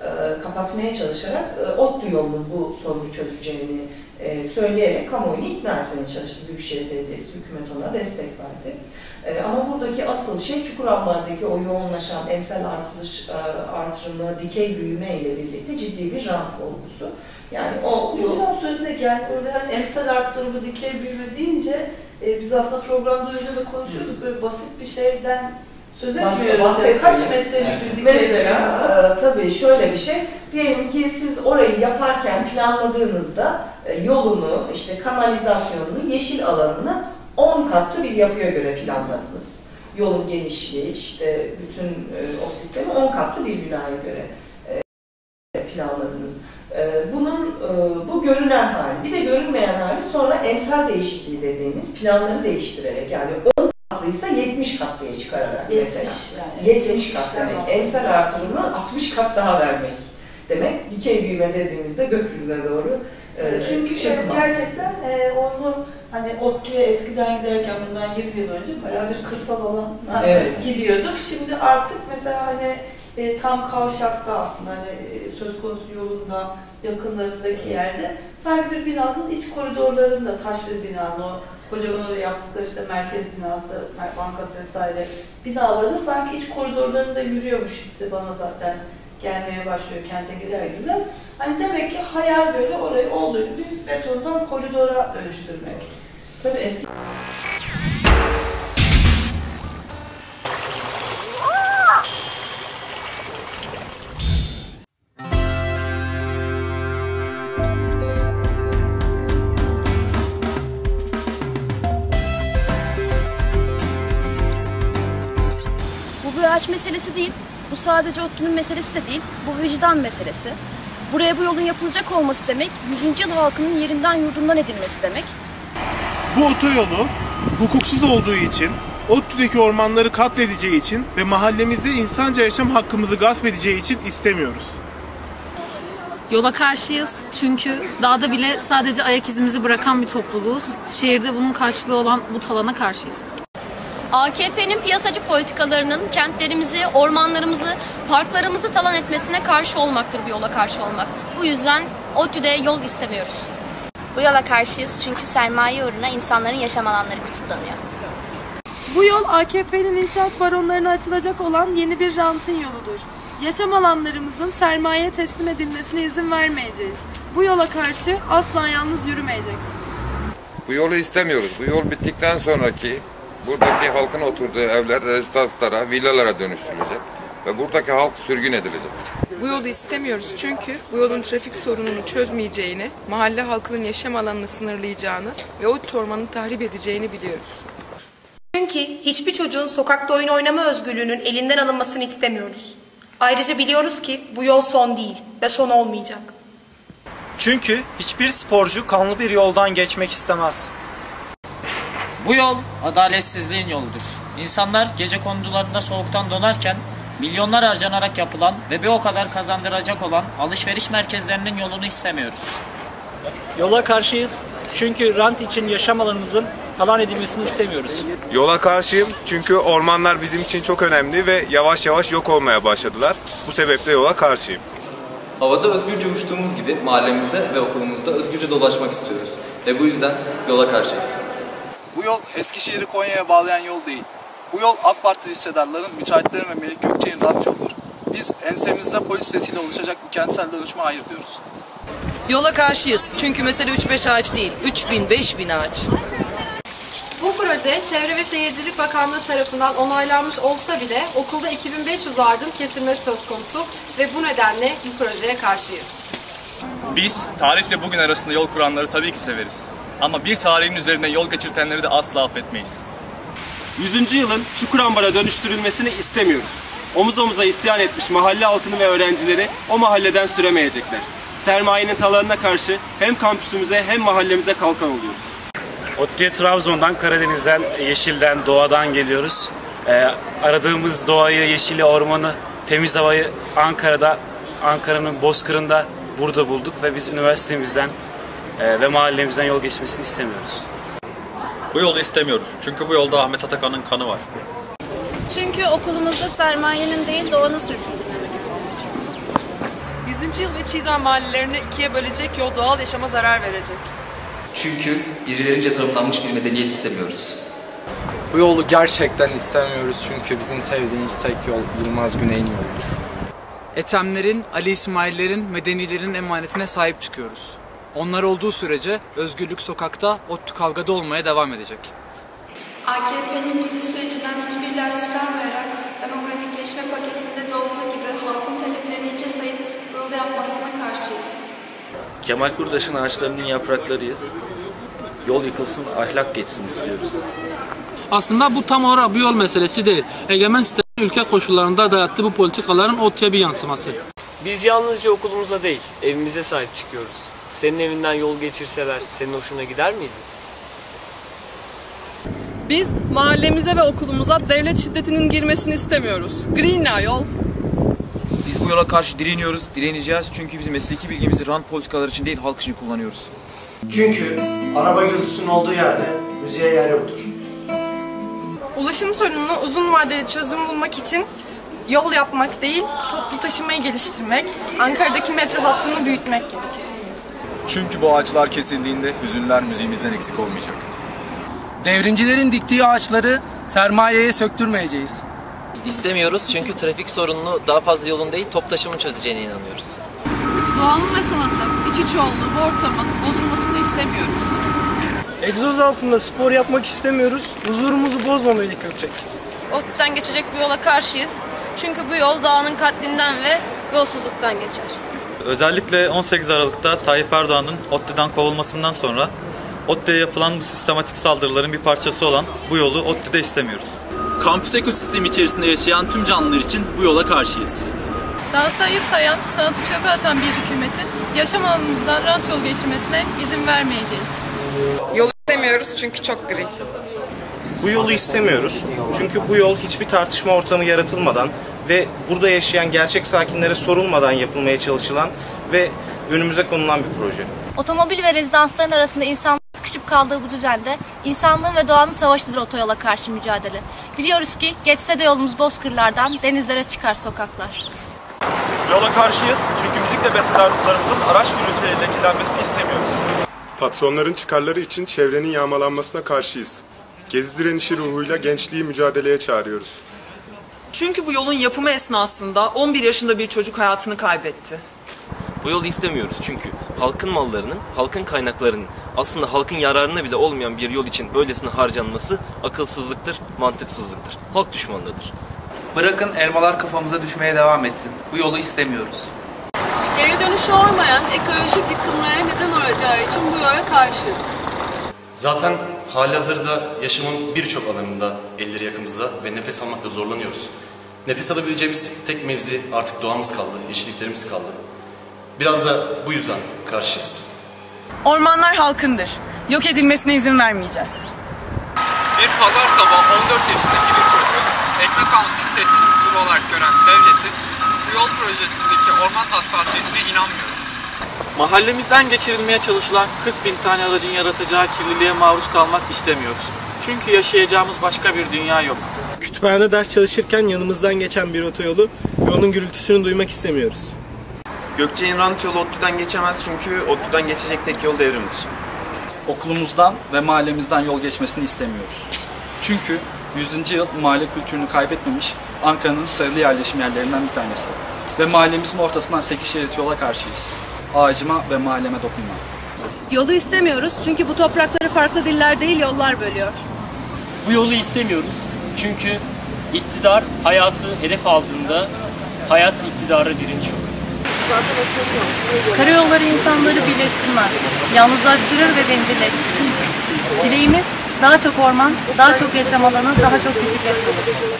e, kapatmaya çalışarak e, ODTÜ yolunun bu sorunu çözeceğini e, söyleyerek kamuoyunu ikna etmeye çalıştı. Büyükşehir Belediyesi, hükümet ona destek verdi. E, ama buradaki asıl şey Çukurambar'daki o yoğunlaşan emsal artış, e, artırımı, dikey büyüme ile birlikte ciddi bir rant olgusu. Yani o yol... Buradan söylesek yani orada hani emsal arttırımı, dikey büyüme deyince e, biz aslında programda önce de konuşuyorduk. Böyle basit bir şeyden söz etmiyoruz. Kaç metrelik bir dikey Mesela e, tabii şöyle bir şey. Diyelim ki siz orayı yaparken planladığınızda e, yolunu, işte kanalizasyonunu, yeşil alanını on katlı bir yapıya göre planladınız. Yolun genişliği, işte bütün e, o sistemi on katlı bir binaya göre e, planladınız. Bunun, bu görünen hali. Bir de görünmeyen hali sonra emsal değişikliği dediğimiz planları değiştirerek, yani on katlıysa yetmiş katlıya çıkararak mesela. Yani yetmiş kat demek. Emsal artırımı altmış kat daha vermek demek. Dikey büyüme dediğimizde gökyüzüne doğru. Çünkü çıkma. Gerçekten onu hani ODTÜ'ye eskiden giderken bundan yirmi yıl önce bayağı bir kırsal alan evet. gidiyorduk. Şimdi artık mesela hani E, tam kavşakta aslında hani e, söz konusu yolunda yakınlarındaki yerde sanki bir binanın iç koridorlarında taş bir binanın o kocaman oraya yaptıkları işte merkez binası, bankası vesaire binaların sanki iç koridorlarında yürüyormuş hissi bana zaten gelmeye başlıyor kente girer girmez. Hani demek ki hayal böyle orayı olduğu gibi betondan koridora dönüştürmek. Tabii eski Bu bir ağaç meselesi değil, bu sadece ODTÜ'nün meselesi de değil, bu vicdan meselesi. Buraya bu yolun yapılacak olması demek, yüzüncü yıl halkının yerinden yurdundan edilmesi demek. Bu otoyolu hukuksuz olduğu için, ODTÜ'deki ormanları katledeceği için ve mahallemizde insanca yaşam hakkımızı gasp edeceği için istemiyoruz. Yola karşıyız çünkü dağda bile sadece ayak izimizi bırakan bir topluluğuz. Şehirde bunun karşılığı olan bu talana karşıyız. A K P'nin piyasacı politikalarının kentlerimizi, ormanlarımızı, parklarımızı talan etmesine karşı olmaktır bu yola karşı olmak. Bu yüzden ODTÜ'de yol istemiyoruz. Bu yola karşıyız çünkü sermaye uğruna insanların yaşam alanları kısıtlanıyor. Bu yol A K P'nin inşaat baronlarına açılacak olan yeni bir rantın yoludur. Yaşam alanlarımızın sermayeye teslim edilmesine izin vermeyeceğiz. Bu yola karşı asla yalnız yürümeyeceksin. Bu yolu istemiyoruz. Bu yol bittikten sonraki buradaki halkın oturduğu evler rezidanslara, villalara dönüştürülecek ve buradaki halk sürgün edilecek. Bu yolu istemiyoruz çünkü bu yolun trafik sorununu çözmeyeceğini, mahalle halkının yaşam alanını sınırlayacağını ve ODTÜ ormanını tahrip edeceğini biliyoruz. Çünkü hiçbir çocuğun sokakta oyun oynama özgürlüğünün elinden alınmasını istemiyoruz. Ayrıca biliyoruz ki bu yol son değil ve son olmayacak. Çünkü hiçbir sporcu kanlı bir yoldan geçmek istemez. Bu yol adaletsizliğin yoludur. İnsanlar gece kondularında soğuktan donarken milyonlar harcanarak yapılan ve bir o kadar kazandıracak olan alışveriş merkezlerinin yolunu istemiyoruz. Yola karşıyız çünkü rant için yaşam alanımızın talan edilmesini istemiyoruz. Yola karşıyım çünkü ormanlar bizim için çok önemli ve yavaş yavaş yok olmaya başladılar. Bu sebeple yola karşıyım. Havada özgürce uçtuğumuz gibi mahallemizde ve okulumuzda özgürce dolaşmak istiyoruz. Ve bu yüzden yola karşıyız. Bu yol Eskişehir'i Konya'ya bağlayan yol değil. Bu yol AK Partili hissedarların, müteahhitlerin ve Melik Gökçe'nin rant yoludur. Biz ensemizde polis sesiyle oluşacak bir kentsel dönüşüme hayır diyoruz. Yola karşıyız çünkü mesele üç beş ağaç değil, üç bin beş bin ağaç. Bu proje Çevre ve Şehircilik Bakanlığı tarafından onaylanmış olsa bile okulda iki bin beş yüz ağacın kesilmesi söz konusu ve bu nedenle bu projeye karşıyız. Biz tarihle bugün arasında yol kuranları tabii ki severiz. Ama bir tarihin üzerine yol geçirtenleri de asla affetmeyiz. yüzüncü yılın Çukurambar'a dönüştürülmesini istemiyoruz. Omuz omuza isyan etmiş mahalle halkını ve öğrencileri o mahalleden süremeyecekler. Sermayenin talanına karşı hem kampüsümüze hem mahallemize kalkan oluyoruz. ODTÜ'ye Trabzon'dan, Karadeniz'den, Yeşil'den, doğadan geliyoruz. Ee, aradığımız doğayı, yeşili, ormanı, temiz havayı Ankara'da, Ankara'nın bozkırında burada bulduk ve biz üniversitemizden e, ve mahallemizden yol geçmesini istemiyoruz. Bu yolu istemiyoruz çünkü bu yolda Ahmet Atakan'ın kanı var. Çünkü okulumuzda sermayenin değil doğanın sesini dinlemek istiyoruz. yüzüncü yıl ve Çiğdem mahallelerini ikiye bölecek yol doğal yaşama zarar verecek. Çünkü birilerince tanımlanmış bir medeniyet istemiyoruz. Bu yolu gerçekten istemiyoruz çünkü bizim sevdiğimiz tek yol Yılmaz Güney'in yoludur. Ethemlerin, Ali İsmail'lerin, medenilerin emanetine sahip çıkıyoruz. Onlar olduğu sürece özgürlük sokakta, ODTÜ kavgada olmaya devam edecek. A K P'nin bizi sürecinden hiçbir ders çıkarmayarak demokratikleşme paketinde de olduğu gibi halkın taleplerini içe sayıp bu yolu yapmasına karşıyız. Kemal Kurdaş'ın ağaçlarının yapraklarıyız. Yol yıkılsın, ahlak geçsin istiyoruz. Aslında bu tam olarak bir yol meselesi değil. Egemen sistemin ülke koşullarında dayattığı bu politikaların ODTÜ'ye bir yansıması. Biz yalnızca okulumuza değil, evimize sahip çıkıyoruz. Senin evinden yol geçirseler senin hoşuna gider miydi? Biz mahallemize ve okulumuza devlet şiddetinin girmesini istemiyoruz. Green ya yol. Biz bu yola karşı direniyoruz, direneceğiz çünkü biz mesleki bilgimizi rant politikaları için değil halk için kullanıyoruz. Çünkü araba gürültüsünün olduğu yerde müziğe yer yoktur. Ulaşım sorununu uzun vadeli çözüm bulmak için yol yapmak değil, toplu taşımayı geliştirmek, Ankara'daki metro hattını büyütmek gerekir. Çünkü bu ağaçlar kesildiğinde hüzünler müziğimizden eksik olmayacak. Devrimcilerin diktiği ağaçları sermayeye söktürmeyeceğiz. İstemiyoruz çünkü trafik sorununu daha fazla yolun değil top taşımın çözeceğine inanıyoruz. Doğanın ve sanatın, iç içe olduğu bu ortamın bozulmasını istemiyoruz. Egzoz altında spor yapmak istemiyoruz. Huzurumuzu bozmamalıydık Gökçek. ODTÜ'den geçecek bu yola karşıyız. Çünkü bu yol dağının katlinden ve yolsuzluktan geçer. Özellikle on sekiz Aralık'ta Tayyip Erdoğan'ın ODTÜ'den kovulmasından sonra ODTÜ'ye yapılan bu sistematik saldırıların bir parçası olan bu yolu ODTÜ'de istemiyoruz. Kampüs ekosistemi içerisinde yaşayan tüm canlılar için bu yola karşıyız. Daha sayıp sayan, sanatı çöpe atan bir hükümetin yaşam alanımızdan rant yol geçirmesine izin vermeyeceğiz. Yolu istemiyoruz çünkü çok gri. Bu yolu istemiyoruz çünkü bu yol hiçbir tartışma ortamı yaratılmadan ve burada yaşayan gerçek sakinlere sorulmadan yapılmaya çalışılan ve önümüze konulan bir proje. Otomobil ve rezidansların arasında insanların sıkışıp kaldığı bu düzende insanlığın ve doğanın savaşıdır otoyola karşı mücadele. Biliyoruz ki geçse de yolumuz bozkırlardan denizlere çıkar sokaklar. Yola karşıyız çünkü müzikle beslenen ruhlarımızın araç gürültüleriyle kirlenmesini istemiyoruz. Patronların çıkarları için çevrenin yağmalanmasına karşıyız. Gezi direnişi ruhuyla gençliği mücadeleye çağırıyoruz. Çünkü bu yolun yapımı esnasında on bir yaşında bir çocuk hayatını kaybetti. Bu yolu istemiyoruz çünkü halkın mallarının, halkın kaynaklarının aslında halkın yararına bile olmayan bir yol için böylesine harcanması akılsızlıktır, mantıksızlıktır, halk düşmanlığıdır. Bırakın elmalar kafamıza düşmeye devam etsin. Bu yolu istemiyoruz. Geri dönüşü olmayan ekolojik yıkılmaya neden olacağı için bu yola karşıyız. Zaten halihazırda yaşamın birçok alanında elleri yakımızda ve nefes almakta zorlanıyoruz. Nefes alabileceğimiz tek mevzi artık doğamız kaldı, yeşilliklerimiz kaldı. Biraz da bu yüzden karşıyız. Ormanlar halkındır. Yok edilmesine izin vermeyeceğiz. Bir pazar sabahı on dört yaşındaki bir çocuk ekmek almasını tehdit unsuru olarak gören devletin bu yol projesindeki orman hassasiyetine inanmıyoruz. Mahallemizden geçirilmeye çalışılan kırk bin tane aracın yaratacağı kirliliğe maruz kalmak istemiyoruz. Çünkü yaşayacağımız başka bir dünya yok. Kütüphanede ders çalışırken yanımızdan geçen bir otoyolu ve onun gürültüsünü duymak istemiyoruz. Gökçek'in rant yolu ODTÜ'den geçemez çünkü ODTÜ'den geçecek tek yol devrimdir. Okulumuzdan ve mahallemizden yol geçmesini istemiyoruz. Çünkü yüzüncü yıl mahalle kültürünü kaybetmemiş Ankara'nın sayılı yerleşim yerlerinden bir tanesi. Ve mahallemizin ortasından sekiz şerit yola karşıyız. Ağacıma ve mahalleme dokunma. Yolu istemiyoruz çünkü bu toprakları farklı diller değil yollar bölüyor. Bu yolu istemiyoruz çünkü iktidar hayatı hedef aldığında hayat iktidara direniş olur. Karayolları insanları birleştirmez, yalnızlaştırır ve bencilleştirir. Dileğimiz daha çok orman, daha çok yaşam alanı, daha çok bisiklet yolu.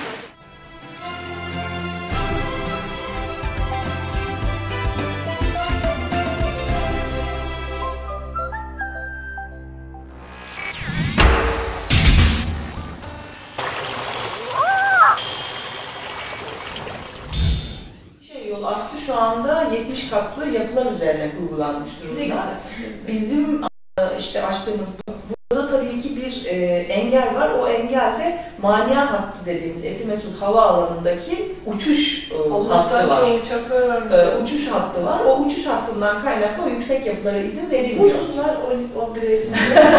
Yol aksi şu anda yetmiş katlı yapılar üzerine kurgulanmış durumda. Bizim işte açtığımız burada tabii ki bir bir e, engel var. O engel de Mania hattı dediğimiz Etimesgut havaalanındaki uçuş e, hattı var. E, uçuş hattı var. O uçuş hattından kaynaklı o yüksek yapılara izin verilmiyor. Bursunlar on bir Eylül'de.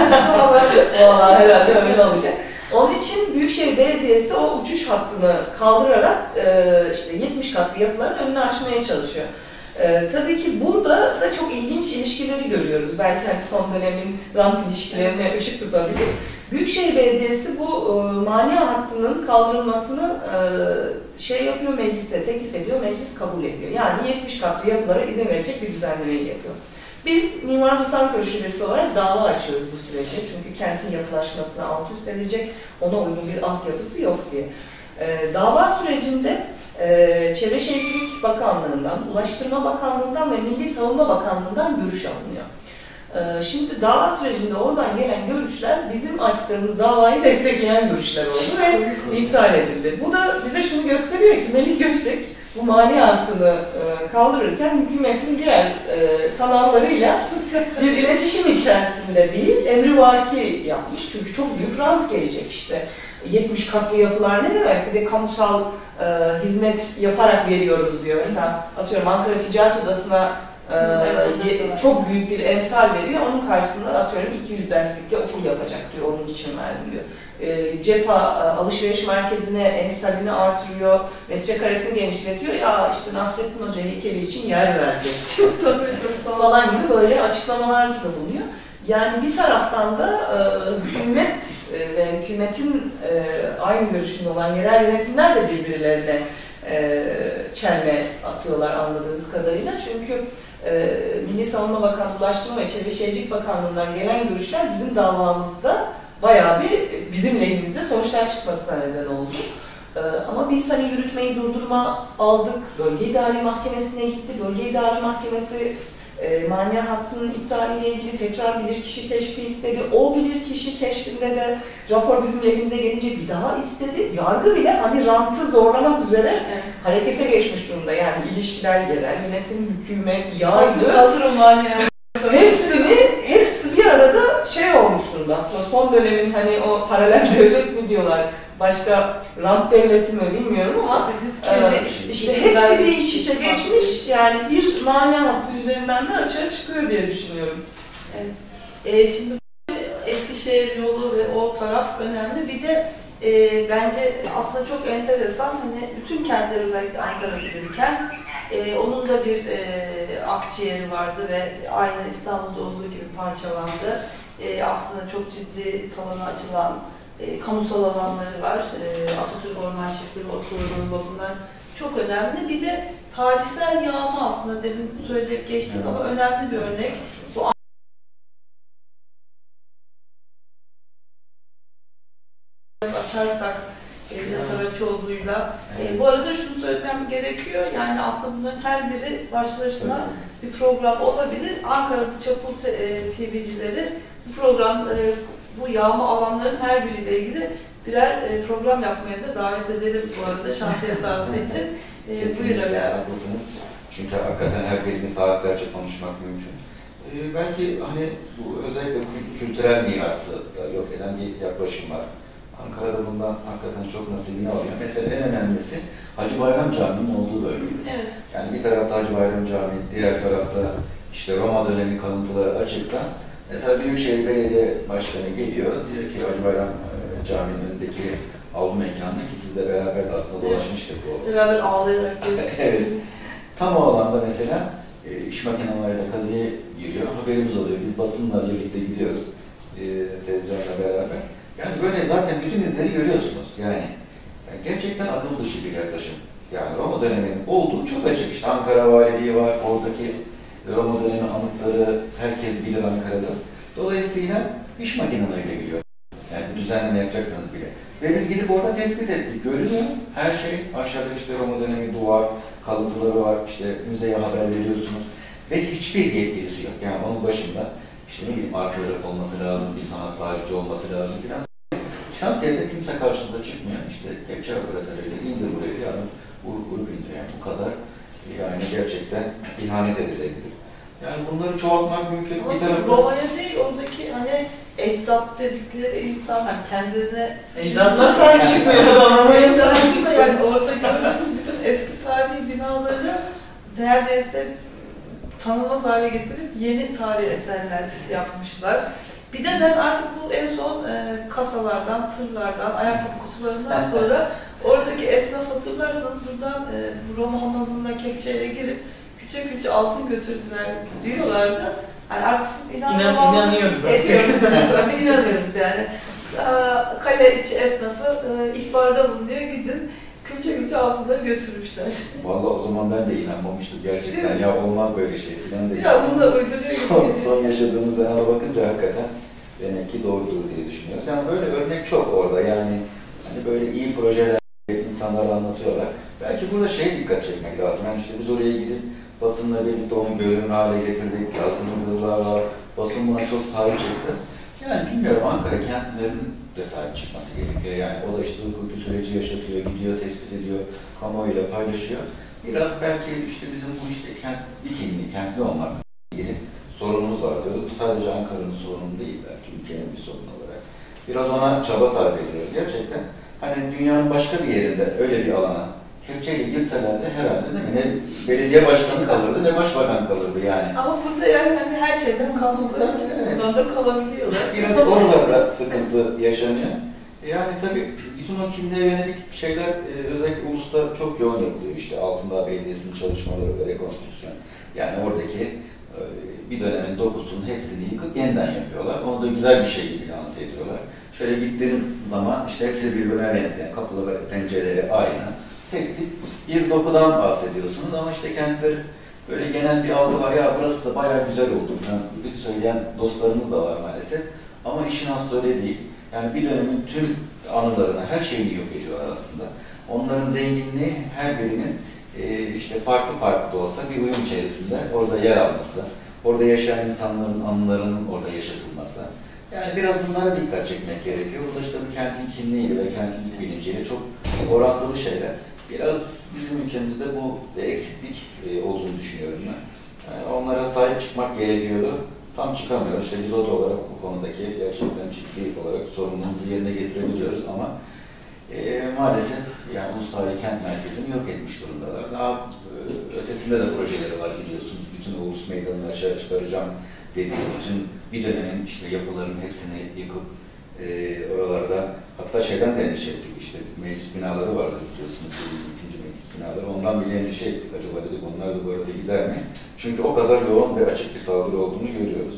Valla herhalde öyle olacak. Onun için Büyükşehir Belediyesi o uçuş hattını kaldırarak e, işte yetmiş katlı yapıların önünü açmaya çalışıyor. Ee, tabii ki burada da çok ilginç ilişkileri görüyoruz. Belki hani son dönemin rant ilişkilerine ışık tutabilir. Büyükşehir Belediyesi bu e, Mania hattının kaldırılmasını e, şey yapıyor, mecliste teklif ediyor, meclis kabul ediyor. Yani yetmiş katlı yapılara izin verecek bir düzenlemeyi yapıyor. Biz Mimar Odası Ankara Şubesi olarak dava açıyoruz bu sürece. Çünkü kentin yapılaşmasına alt üst edecek, ona uygun bir altyapısı yok diye. E, dava sürecinde Ee, Çevre Şehircilik Bakanlığı'ndan, Ulaştırma Bakanlığı'ndan ve Milli Savunma Bakanlığı'ndan görüş alınıyor. Ee, şimdi dava sürecinde oradan gelen görüşler bizim açtığımız davayı destekleyen görüşler oldu ve iptal edildi. Bu da bize şunu gösteriyor ki Melih Gökçek bu mania hattını e, kaldırırken hükümetin diğer e, kanallarıyla bir iletişim içerisinde değil, emrivaki yapmış. Çünkü çok büyük rant gelecek işte. yetmiş katlı yapılar ne demek? Bir de kamusal e, hizmet yaparak veriyoruz diyor. Mesela atıyorum Ankara Ticaret Odası'na e, çok büyük bir emsal veriyor. Onun karşısında atıyorum iki yüz derslikte okul yapacak diyor. Onun için verdim diyor. E, Cepha e, alışveriş merkezine emsalini artırıyor. Metrekaresini genişletiyor. Ya işte Nasrettin Hoca heykeli için yer verdi. falan gibi böyle açıklamalarda da bulunuyor. Yani bir taraftan da e, hükümet e, ve hükümetin e, aynı görüşünde olan yerel yönetimler de birbirlerine e, çelme atıyorlar anladığımız kadarıyla. Çünkü e, Milli Savunma Bakanlığı, Ulaştırma ve Çevre Şehircilik Bakanlığı'ndan gelen görüşler bizim davamızda bayağı bir bizim lehimize sonuçlar çıkmasına neden oldu. E, ama biz hani yürütmeyi durdurma aldık, Bölge İdari Mahkemesi'ne gitti, Bölge İdari Mahkemesi E, mania hattının iptaliyle ilgili tekrar bilirkişi keşfi istedi. O bilirkişi keşfinde de rapor bizim elimize gelince bir daha istedi. Yargı bile hani rantı zorlamak üzere evet. harekete geçmiş durumda. Yani ilişkiler, yerel yönetim, hükümet, yargı, kaldırım mania. hepsini, hepsi bir arada şey olmuş durumda. Aslında son dönemin hani o paralel devlet mi diyorlar, başka rant devleti mi bilmiyorum ama e, işte hepsi bir iç içe geçmiş, yani bir mania hattı üzerinden de açığa çıkıyor diye düşünüyorum. Evet. E, şimdi Eskişehir yolu ve o taraf önemli. Bir de e, bence aslında çok enteresan, hani bütün kentler özellikle Ankara büyürken e, onun da bir e, akciğeri vardı ve aynı İstanbul'da olduğu gibi parçalandı. E, aslında çok ciddi tavana açılan E, kamusal alanları var. E, Atatürk Orman Çiftliği o kurulunun bunlar çok önemli. Bir de tarihsel yağma aslında demin söyleyip geçtik evet. ama önemli bir örnek. Bu açarsak Emine Saraçoğlu'yla. E, bu arada şunu söylemem gerekiyor. Yani aslında bunların her biri başlı başına bir program olabilir. Ankara'da Çapul T V'cileri bu program e, bu yağma alanların her biriyle ilgili birer e, program yapmaya da davet edelim bu arada şantiye sahası için. E, buyurun. Haklısınız. Çünkü hakikaten her birinin saatlerce konuşmak mümkün. E, belki hani bu özellikle kültürel mirası da yok eden bir yaklaşım var. Ankara'da bundan hakikaten çok nasibini alıyor. Mesela en önemlisi Hacı Bayram Camii'nin olduğu bölgeydi. Evet. Yani bir tarafta Hacı Bayram Camii, diğer tarafta işte Roma dönemi kalıntıları açıkta. Mesela Büyükşehir Belediye Başkanı geliyor, diyor ki Hacı Bayram e, Camii'nin önündeki avlu mekanında ki sizle beraber aslında dolaşmıştık o. Beraber ağlayarak evet. Tam o alanda mesela e, iş makinelerinde kazıya giriyor, haberimiz oluyor. Biz basınla birlikte gidiyoruz e, tezgahla beraber. Yani böyle zaten bütün izleri görüyorsunuz. Yani, yani gerçekten akıl dışı bir yaklaşım. Yani Roma döneminin olduğu çok açık. İşte Ankara Valiliği var, oradaki Roma dönemi anıtları herkes bilir Ankara'da. Dolayısıyla iş makineleriyle geliyor. Yani düzenleme yapacaksanız bile. Ve biz gidip orada tespit ettik. Görünüyor her şey. Aşağıda işte Roma dönemi duvar, kalıntıları var. İşte müzeye haber veriyorsunuz. Ve hiçbir yetkilisi yok. Yani onun başında işte ne bileyim arkeolog olması lazım, bir sanat tarihçi olması lazım filan. Şantiyede kimse karşınıza çıkmıyor. İşte kepçe operatörüyle indir buraya yarın vurup vurup indir. Yani bu kadar yani gerçekten ihanet edilebilir. Yani bunları çoğaltmak mümkün. Ama bir sırf tarafı... Roma'ya değil, oradaki hani ecdat dedikleri insanlar kendilerine ecdatına sahip çıkmıyor. Roma'ya sahip çıkmıyor. Yani orada gördüğümüz bütün eski tarihi binaları neredeyse tanınmaz hale getirip yeni tarihi eserler yapmışlar. Bir de ben artık bu en son e, kasalardan, tırlardan, ayakkabı kutularından sonra oradaki esnaf hatırlarsanız buradan e, Roma hamamına kepçeyle girip küçük küçük altın götürdüler diyorlardı. Yani artık siz İnan, inanıyoruz. Ediyoruz. İnanıyoruz yani. Aa, kale içi esnafı e, ihbarda bulunuyor, gidin külçe külçe altınları götürmüşler. Vallahi o zaman ben de inanmamıştım gerçekten. Ya olmaz böyle şey falan da. Ya bunu da uyduruyor gibi. Son, son yaşadığımız döneme bakınca hakikaten demek ki doğrudur diye düşünüyoruz. Yani böyle örnek çok orada yani hani böyle iyi projeler insanlara anlatıyorlar. Belki burada şeye dikkat çekmek lazım. Yani işte biz oraya gidip basınla birlikte onu görünür hale getirdik. Yazdığımız yazılar var. Basın buna çok sahip çıktı. Yani bilmiyorum, Ankara kentlerinin de sahip çıkması gerekiyor. Yani o da işte hukuki süreci yaşatıyor, gidiyor, tespit ediyor, kamuoyuyla paylaşıyor. Biraz belki işte bizim bu işte kent, bir kimliği, kentli olmak ilgili sorunumuz var diyoruz. Bu sadece Ankara'nın sorunu değil, belki ülkenin bir sorunu olarak. Biraz ona çaba sarf ediyoruz gerçekten. Hani dünyanın başka bir yerinde öyle bir alana kepçeyle girseler de herhalde değil mi? Ne belediye başkanı kalırdı ne başbakan kalırdı yani. Ama burada yani hani her şeyden kaldığı için buradan da kalabiliyorlar. Biraz oralarda sıkıntı yaşanıyor. Yani tabii bizim o kimliğe yönelik şeyler e, özellikle ulusta çok yoğun yapılıyor. İşte Altındağ Belediyesi'nin çalışmaları ve rekonstrüksiyon. Yani oradaki e, bir dönemin dokusunun hepsini yıkıp yeniden yapıyorlar. Onu da güzel bir şey gibi lanse ediyorlar. Şöyle gittiğiniz zaman işte hepsi birbirine benzeyen, kapıları, pencereleri aynı. Tek tip bir dokudan bahsediyorsunuz ama işte kentler böyle genel bir algı var. Ya burası da bayağı güzel oldu. Yani söyleyen dostlarımız da var maalesef. Ama işin aslı öyle değil. Yani bir dönemin tüm anılarını, her şeyini yok ediyorlar aslında. Onların zenginliği her birinin e, işte farklı farklı da olsa bir uyum içerisinde orada yer alması, orada yaşayan insanların anılarının orada yaşatılması. Yani biraz bunlara dikkat çekmek gerekiyor. Burada işte bu kentin kimliğiyle ve kentin bilinciyle çok orantılı şeyler. Biraz bizim ülkemizde bu eksiklik e, olduğunu düşünüyorum ben. Yani onlara sahip çıkmak gerekiyordu. Tam çıkamıyoruz. İşte biz o da olarak bu konudaki gerçekten ciddi olarak sorumluluğumuzu yerine getirebiliyoruz ama e, maalesef yani Ulus Tarihi Kent Merkezi'ni yok etmiş durumdalar. Daha e, ötesinde de projeleri var biliyorsunuz. Bütün o ulus meydanını aşağı çıkaracağım dediği bütün bir dönemin işte yapıların hepsini yıkıp e, oralarda hatta şeyden de endişe ettik. İşte meclis binaları vardı biliyorsunuz. İkinci meclis binaları. Ondan bile endişe ettik. Acaba dedik onlar da bu arada gider mi? Çünkü o kadar yoğun ve açık bir saldırı olduğunu görüyoruz.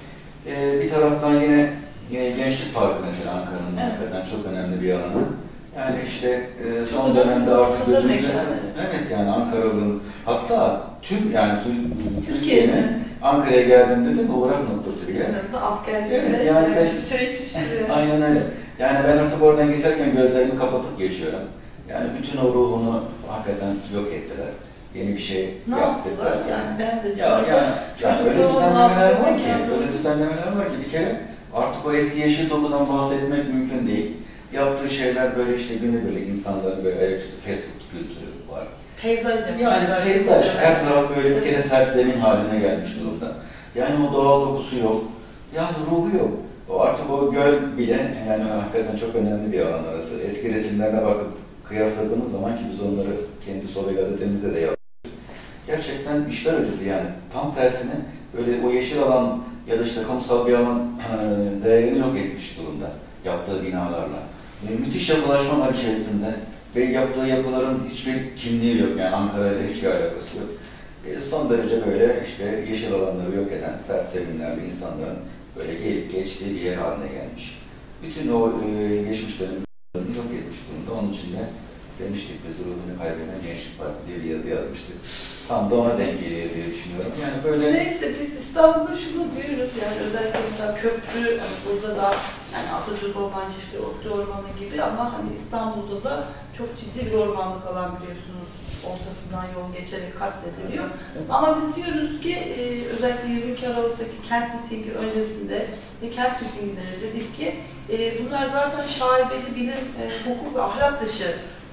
Ee, bir taraftan yine, yine Gençlik Parkı mesela Ankara'nın evet. Hakikaten çok önemli bir alanı. Yani işte e, son dönemde artık gözümüzde, evet yani Ankaralı'nın hatta tüm yani tüm Türkiye'nin Ankara'ya geldiğinde de uğrak noktası bile. En azından askerliğinde evet, yani ben, çay içmiştir. Aynen öyle. Yani ben artık oradan geçerken gözlerimi kapatıp geçiyorum. Yani bütün o ruhunu hakikaten yok ettiler. Yeni bir şey ne yaptılar. yaptılar yani ben de ya, yani, yani öyle düzenlemeler var ki, öyle düzenlemeler var ki bir kere artık o eski yeşil dokudan bahsetmek mümkün değil. Yaptığı şeyler böyle işte günübirlik insanların böyle ayaküstü fast food kültürü var. Peyzaj yani peyzaj. Her taraf böyle bir kere sert zemin haline gelmiş durumda. Yani o doğal dokusu yok. Ya ruhu yok. O artık o göl bile yani hakikaten çok önemli bir alan arası. Eski resimlerine bakıp kıyasladığımız zaman ki biz onları kendi Sobe gazetemizde de yaptık. Gerçekten işler acısı yani. Tam tersine böyle o yeşil alan ya da işte kamusal bir alan değerini yok etmiş durumda yaptığı binalarla. Yani müthiş yapılaşma var içerisinde ve yaptığı yapıların hiçbir kimliği yok yani Ankara ile hiçbir alakası yok. E son derece böyle işte yeşil alanları yok eden sert zeminlerde insanların böyle gelip geçtiği bir yer haline gelmiş. Bütün o e, geçmiş dönemleri yok etmiş durumda. Onun için de demiştik biz ruhunu kaybeden Gençlik Parkı diye bir yazı yazmıştık. Tam da ona denk geliyor diye düşünüyorum. Yani böyle... Neyse biz İstanbul'da şunu duyuyoruz yani özellikle mesela köprü, hani burada da yani Atatürk Orman Çiftliği, Otlu Ormanı gibi ama hani İstanbul'da da çok ciddi bir ormanlık alan biliyorsunuz. Ortasından yol geçerek katlediliyor. Ama biz diyoruz ki e, özellikle yirmi iki Aralık'taki kent mitingi öncesinde ve kent mitinginde dedik ki e, bunlar zaten şaibeli bilim, e, hukuk ve ahlak dışı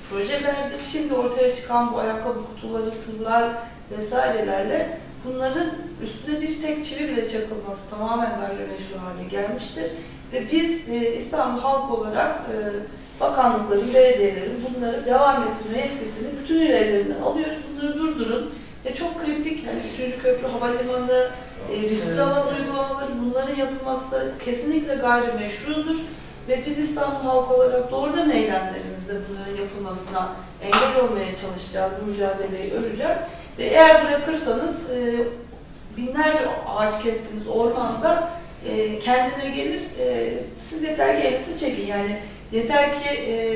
projelerdi. Şimdi ortaya çıkan bu ayakkabı kutuları, tırlar vesairelerle bunların üstüne bir tek çivi bile çakılması tamamen gayrimeşru hale gelmiştir. Ve biz e, İstanbul halk olarak e, bakanlıkların, belediyelerin bunları devam ettirme yetkisini bütünüyle ellerinden alıyoruz. Bunları durdurun. Ve çok kritik, yani üçüncü köprü havalimanı, e, riskli alan uygulamaları, bunların yapılması kesinlikle gayrimeşrudur. Ve biz İstanbul halkı olarak doğrudan eylemlerimizde bunların yapılmasına engel olmaya çalışacağız, bu mücadeleyi öreceğiz. Ve eğer bırakırsanız e, binlerce ağaç kestiğiniz ormanda e, kendine gelir, e, siz yeter ki elinizi çekin. Yani yeter ki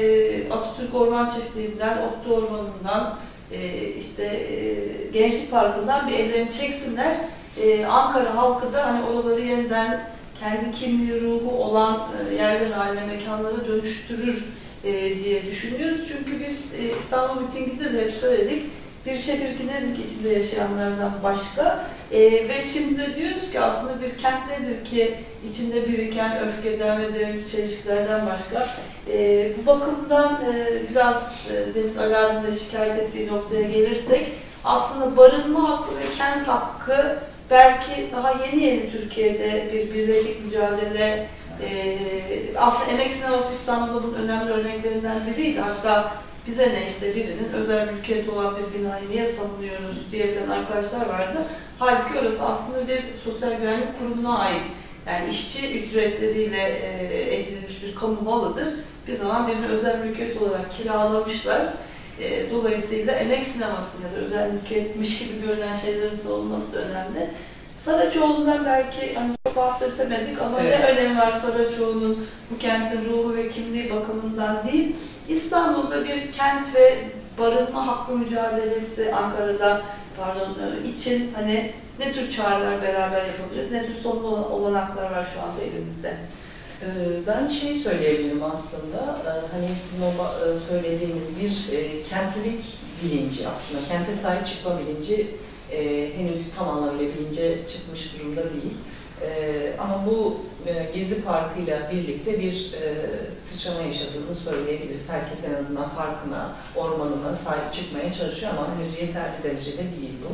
e, Atatürk Orman Çiftliği'nden, Otlu Ormanı'ndan, e, işte e, Gençlik Parkı'ndan bir ellerini çeksinler. E, Ankara halkı da hani oraları yeniden kendi kimliği, ruhu olan e, yerler haline, mekanlara dönüştürür e, diye düşünüyoruz. Çünkü biz e, İstanbul mitinginde de hep söyledik, bir şehir ki nedir ki içinde yaşayanlardan başka? E, ve şimdi de diyoruz ki aslında bir kent nedir ki içinde biriken öfkeden ve devrimci çelişkilerden başka? E, bu bakımdan e, biraz e, demin Alarm'ın da şikayet ettiği noktaya gelirsek, aslında barınma hakkı ve kent hakkı belki daha yeni yeni Türkiye'de bir birleşik mücadele, e, aslında Emek Sineması İstanbul'da bunun önemli örneklerinden biriydi. Hatta bize ne işte birinin özel mülkiyet olan bir binayı niye savunuyoruz diyebilen arkadaşlar vardı. Halbuki orası aslında bir sosyal güvenlik kurumuna ait. Yani işçi ücretleriyle e, edinilmiş bir kamu malıdır. Bir zaman birini özel mülkiyet olarak kiralamışlar. E, dolayısıyla emek sineması ya da özel mülkiyetmiş gibi görünen şeylerin savunması da önemli. Saraçoğlu'ndan belki hani çok bahsedemedik ama evet, ne önemi var Saraçoğlu'nun bu kentin ruhu ve kimliği bakımından değil. İstanbul'da bir kent ve barınma hakkı mücadelesi Ankara'da pardon için hani ne tür çağrılar beraber yapabiliriz, ne tür somut olanaklar var şu anda elimizde? Ben şey söyleyebilirim aslında, hani sizin o söylediğiniz bir kentlilik bilinci aslında, kente sahip çıkma bilinci henüz tam anlamıyla bilince çıkmış durumda değil. Ama bu Gezi Parkı'yla birlikte bir sıçrama yaşadığını söyleyebiliriz. Herkes en azından parkına, ormanına sahip çıkmaya çalışıyor ama henüz yeterli derecede değil bu.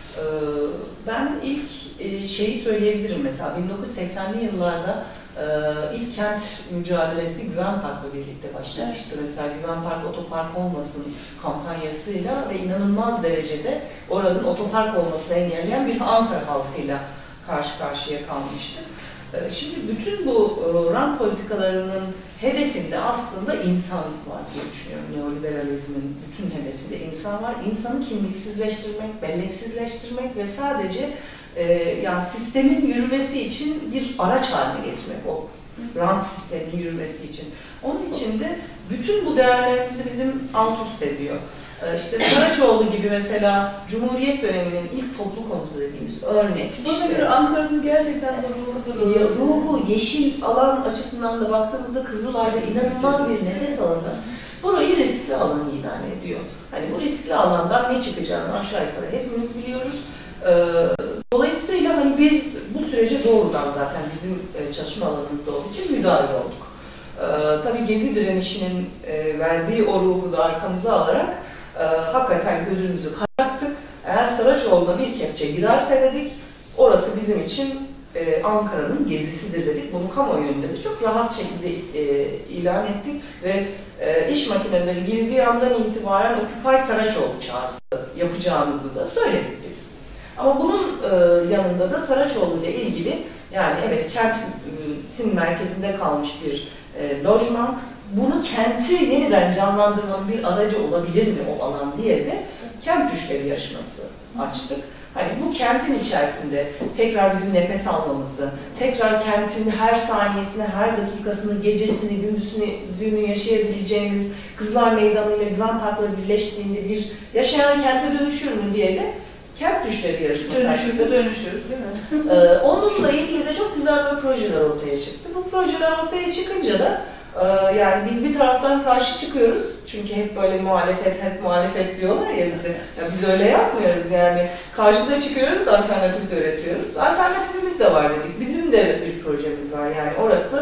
Ben ilk şeyi söyleyebilirim, mesela bin dokuz yüz seksenli yıllarda ilk kent mücadelesi Güven Park'la birlikte başlamıştı. Mesela Güven Park otopark olmasın kampanyasıyla ve inanılmaz derecede oranın otopark olmasını engelleyen bir Ankara halkıyla karşı karşıya kalmıştık. Şimdi bütün bu rant politikalarının hedefinde aslında insan var diye düşünüyorum. Neoliberalizmin bütün hedefinde insan var. İnsanı kimliksizleştirmek, belleksizleştirmek ve sadece e, yani sistemin yürümesi için bir araç haline getirmek, o rant sisteminin yürümesi için. Onun için de bütün bu değerlerimizi bizim alt üst ediyor. İşte Saraçoğlu gibi mesela Cumhuriyet döneminin ilk toplu konutu dediğimiz örnek. Bana göre Ankara'nın gerçekten de ruhudur. Ya, ruhu, yeşil alan açısından da baktığımızda Kızılay'da inanılmaz bir nefes alanı. Burayı riskli alan ilan ediyor. Hani bu riskli alandan ne çıkacağını aşağı yukarı hepimiz biliyoruz. Dolayısıyla hani biz bu sürece doğrudan zaten bizim çalışma alanımızda olduğu için müdahil olduk. Tabii Gezi direnişinin verdiği o ruhu da arkamıza alarak E, hakikaten gözümüzü kararttık. Eğer Saraçoğlu'na bir kepçe girerse dedik, orası bizim için e, Ankara'nın gezisidir dedik. Bunu kamuoyunda da çok rahat şekilde e, ilan ettik ve e, iş makineleri girdiği andan itibaren Occupy Saraçoğlu çağrısı yapacağımızı da söyledik biz. Ama bunun e, yanında da Saraçoğlu ile ilgili, yani evet kentin merkezinde kalmış bir e, lojman, bunu kenti yeniden canlandırmanın bir aracı olabilir mi o alan diye bir kent düşleri yarışması açtık. Hani bu kentin içerisinde tekrar bizim nefes almamızı, tekrar kentin her saniyesini, her dakikasını, gecesini, gündüzünü yaşayabileceğimiz Kızılay Meydanı ile Güven Park'la birleştiğinde bir yaşayan kente dönüşür mü diye de kent düşleri yarışması açtık. Dönüşür, dönüşür değil mi? Ee, onunla ilgili de çok güzel bir projeler ortaya çıktı. Bu projeler ortaya çıkınca da yani biz bir taraftan karşı çıkıyoruz çünkü hep böyle muhalefet, hep muhalefet diyorlar ya bize. Ya biz öyle yapmıyoruz yani. Karşıda çıkıyoruz, alternatif de üretiyoruz. Alternatifimiz de var dedik. Bizim de bir projemiz var yani orası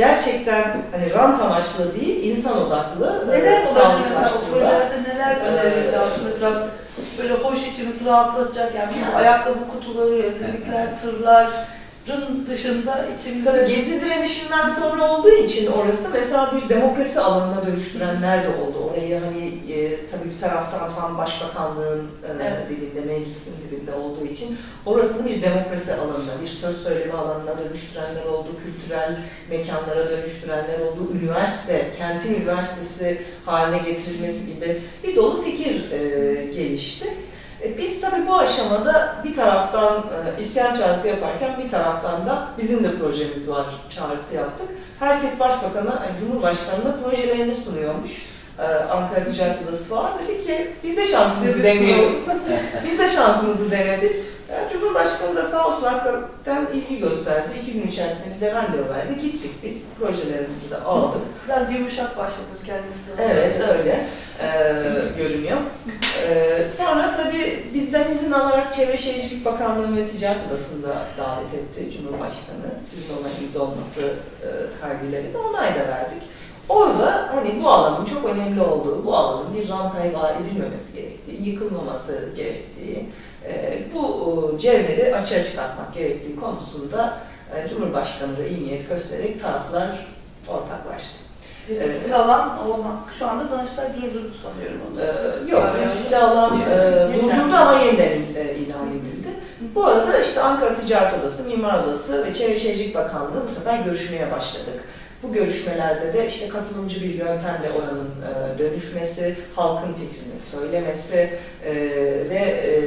gerçekten hani rant amaçlı değil, insan odaklı. Neler e, olabilir mesela o sağlıklaştırma. projelerde neler önerildi aslında biraz böyle hoş içimizi rahatlatacak yani bu ayakkabı kutuları, rezillikler, tırların dışında içimizde... Tabii Gezi direnişinden sonra olduğu için orası mesela bir demokrasi alanına dönüştürenler de oldu. Orayı hani e, tabii bir taraftan tam başbakanlığın e, evet. dibinde, meclisin dibinde olduğu için orasını bir demokrasi alanına, bir söz söyleme alanına dönüştürenler oldu, kültürel mekanlara dönüştürenler oldu, üniversite, kentin üniversitesi haline getirilmesi gibi bir dolu fikir e, gelişti. Biz tabii bu aşamada bir taraftan e, isyan çağrısı yaparken bir taraftan da bizim de projemiz var çağrısı yaptık. Herkes Başbakan'a, yani Cumhurbaşkanı'na projelerini sunuyormuş. Ee, Ankara Ticaret Odası falan dedik ki biz de şansımızı deneyelim. Biz de şansımızı denedik. Yani Cumhurbaşkanı da sağ olsun hakikaten ilgi gösterdi. İki gün içerisinde bize randevu verdi. Gittik biz. Projelerimizi de aldık. Biraz yumuşak başladı kendisi de. Evet öyle ee, görünüyor. Ee, sonra tabii bizden izin alarak Çevre Şehircilik Bakanlığı ve Ticaret Odası'nda davet etti Cumhurbaşkanı. Sizin onayınız olması e, kaydıyla da onay da verdik. Orada hani bu alanın çok önemli olduğu, bu alanın bir rantaya var edilmemesi gerektiği, yıkılmaması gerektiği, e, bu cevheri açığa çıkartmak gerektiği konusunda e, Cumhurbaşkanı da iyi niyet göstererek taraflar ortaklaştı. Riskli evet. alan olmak şu anda Danıştay durdurdu sanıyorum onu. Ee, yok, riskli alan e, durdurdu ama yeniden e, ilan edildi. Bu arada işte Ankara Ticaret Odası, Mimar Odası ve Çevre Şehircilik Bakanlığı bu sefer görüşmeye başladık. Bu görüşmelerde de işte katılımcı bir yöntemle oranın e, dönüşmesi, halkın fikrini söylemesi e, ve e,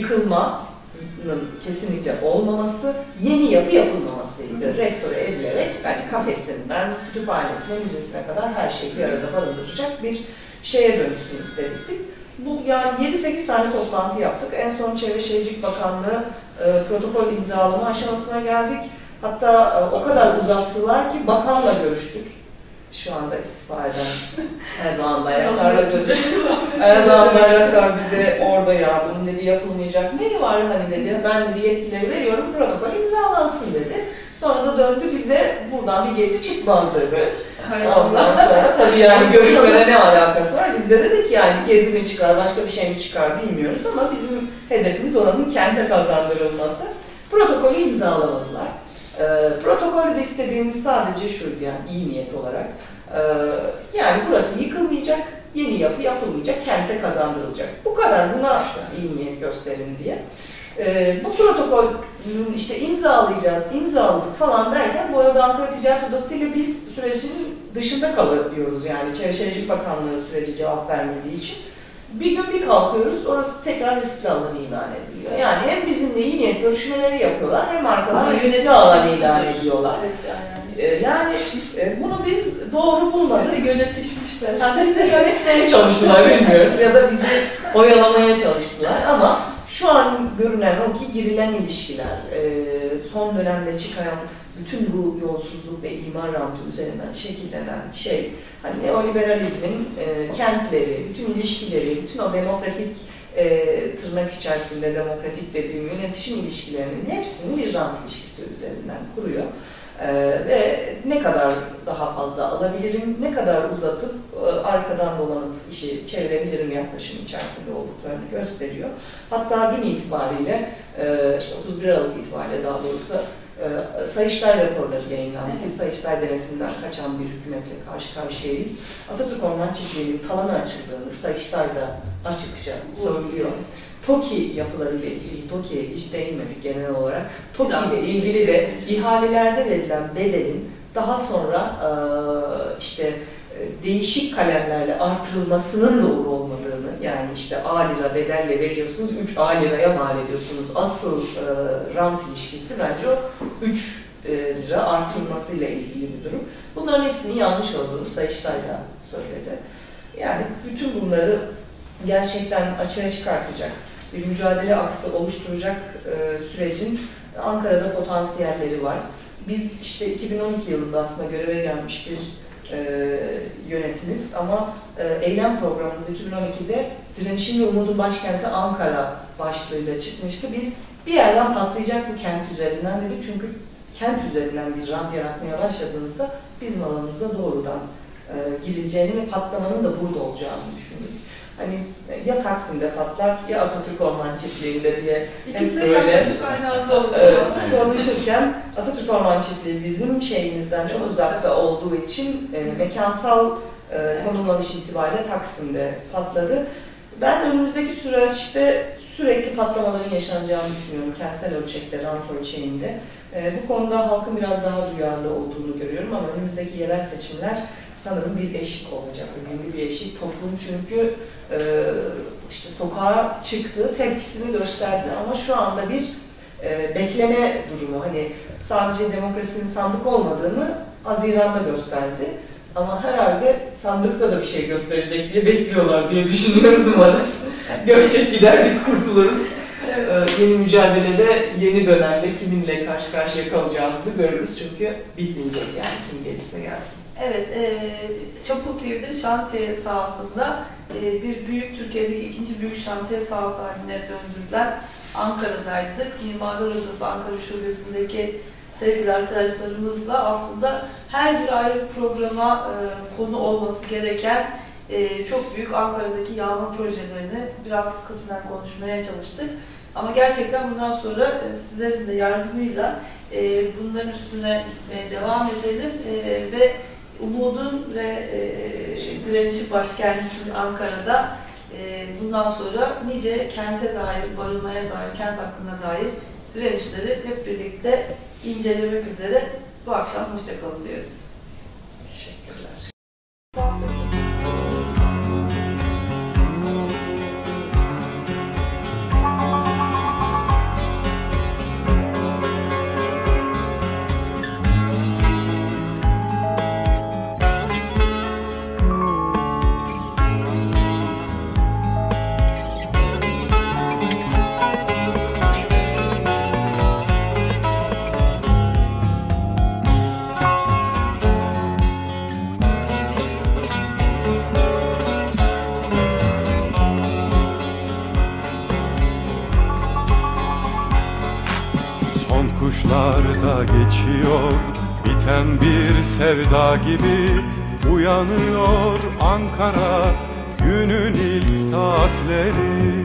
yıkılmanın kesinlikle olmaması, yeni yapı yapılmamasıydı. Restore edilerek yani kafesinden, kütüphanesine, müzesine kadar her şeyi bir arada barındıracak bir şeye dönüşsün istedik biz. Bu yani yedi sekiz tane toplantı yaptık. En son Çevre Şehircilik Bakanlığı e, protokol imzalama aşamasına geldik. Hatta e, o kadar uzattılar ki bakanla görüştük. Şu anda istifa eden Erdoğan Bayraktar'la görüştük. Erdoğan Bayraktar bize orada ya bunun dedi yapılmayacak. Ne var hani dedi, ben dedi yetkileri veriyorum, protokol imzalansın dedi. Sonra da döndü bize buradan bir gezi çıkmaz dedi. Ondan sonra tabii yani görüşmede ne alakası var? Biz de dedik yani gezi mi çıkar, başka bir şey mi çıkar bilmiyoruz ama bizim hedefimiz oranın kente kazandırılması. Protokolü imzalamadılar. E, protokolü de istediğimiz sadece şuydu yani iyi niyet olarak. E, yani burası yıkılmayacak, yeni yapı yapılmayacak, kente kazandırılacak. Bu kadar, buna iyi niyet gösterin diye. E, bu protokolü işte imzalayacağız, imzaladık falan derken bu arada Ankara Ticaret Odası ile biz sürecin dışında kalıyoruz yani Çevre Şehircilik Bakanlığı süreci cevap vermediği için. Bir gün bir kalkıyoruz, orası tekrar riskli alan ilan ediliyor. Yani hem bizimle iyi niyet görüşmeleri yapıyorlar, hem arkadan riskli alan ilan ediyorlar. Evet, yani e, bunu biz doğru bulmadık. Bizi yönetişmişler. Yani bizi yönetmeye çalıştılar, bilmiyoruz. Ya da bizi oyalamaya çalıştılar. Ama şu an görünen o ki girilen ilişkiler, e, son dönemde çıkan bütün bu yolsuzluk ve imar rantı üzerinden şekillenen şey, hani neoliberalizmin e, kentleri, bütün ilişkileri, bütün o demokratik e, tırnak içerisinde demokratik dediğim yönetişim ilişkilerinin hepsini bir rant ilişkisi üzerinden kuruyor. E, ve ne kadar daha fazla alabilirim, ne kadar uzatıp e, arkadan dolanıp işi çevirebilirim yaklaşım içerisinde olduklarını gösteriyor. Hatta dün itibariyle, e, işte otuz bir Aralık itibariyle daha doğrusu, E, Sayıştay raporları yayınlandı. Evet. Sayıştay denetiminden kaçan bir hükümetle karşı karşıyayız. Atatürk Orman Çiftliği'nin talanı açıldığını Sayıştay da açıkça söylüyor. TOKİ yapılarıyla ilgili, TOKİ'ye hiç değinmedik genel olarak. TOKİ ile ilgili de ihalelerde verilen bedelin daha sonra e, işte değişik kalemlerle artırılmasının doğru olmadığını, yani işte A lira bedelle veriyorsunuz, üç A liraya mal ediyorsunuz. Asıl e, rant ilişkisi bence o üç lira artırılmasıyla ilgili bir durum. Bunların hepsinin yanlış olduğunu Sayıştay da söyledi. Yani bütün bunları gerçekten açığa çıkartacak, bir mücadele aksı oluşturacak e, sürecin Ankara'da potansiyelleri var. Biz işte iki bin on iki yılında aslında göreve gelmiş bir E, yönetimiz ama e, eylem programımız iki bin on ikide Direnişin ve Umudun Başkenti Ankara başlığıyla çıkmıştı. Biz bir yerden patlayacak bu kent üzerinden dedik çünkü kent üzerinden bir rant yaratmaya başladığınızda bizim alanımıza doğrudan e, girileceğini ve patlamanın da burada olacağını düşündük. Hani ya Taksim'de patlar ya Atatürk Orman Çiftliği'nde diye hep böyle e, konuşurken Atatürk Orman Çiftliği bizim şeyimizden çok uzakta olduğu için e, mekansal e, konumlanış itibariyle Taksim'de patladı. Ben önümüzdeki süreçte sürekli patlamaların yaşanacağını düşünüyorum kentsel ölçekte, rant ölçeğinde. E, bu konuda halkın biraz daha duyarlı olduğunu görüyorum ama önümüzdeki yerel seçimler sanırım bir eşik olacak, önemli bir eşik. Toplum çünkü e, işte sokağa çıktı, tepkisini gösterdi ama şu anda bir e, bekleme durumu. Hani sadece demokrasinin sandık olmadığını Haziran'da gösterdi. Ama herhalde sandıkta da bir şey gösterecek diye bekliyorlar diye düşünüyoruz umarız. Gökçek gider biz kurtuluruz. Evet. Ee, yeni mücadelede yeni dönemde kiminle karşı karşıya kalacağımızı görürüz çünkü bitmeyecek yani kim gelirse gelsin. Evet, e, Çapul T V'de şantiye sahasında e, bir büyük, Türkiye'deki ikinci büyük şantiye sahası haline döndürülen Ankara'daydık. Mimarlar Odası Ankara Şubesi'ndeki sevgili arkadaşlarımızla aslında her bir ayrı programa e, konu olması gereken e, çok büyük Ankara'daki yağma projelerini biraz kısmen konuşmaya çalıştık. Ama gerçekten bundan sonra e, sizlerin de yardımıyla e, bunların üstüne gitmeye devam edelim e, ve umudun ve e, direnişi başkenti Ankara'da e, bundan sonra nice kente dair, barınmaya dair, kent hakkına dair direnişleri hep birlikte incelemek üzere bu akşam hoşçakalın diyoruz. Teşekkürler. Kuşlarda geçiyor biten bir sevda gibi uyanıyor Ankara günün ilk saatleri.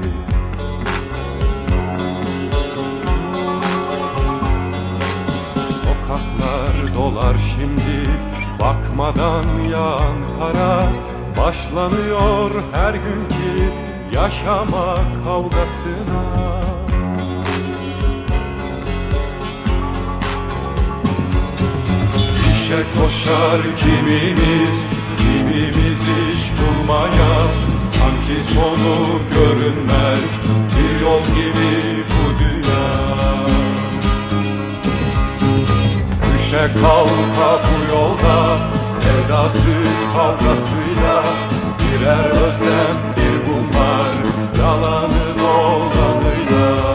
Sokaklar dolar şimdi bakmadan yağan kara, başlanıyor her günkü yaşama kavgasına. Koşar kimimiz, kimimiz iş bulmaya, sanki sonu görünmez bir yol gibi bu dünya. Düşe kalka bu yolda, sevdası kavgasıyla, birer özlem bir bunlar, yalanı dolanıyla.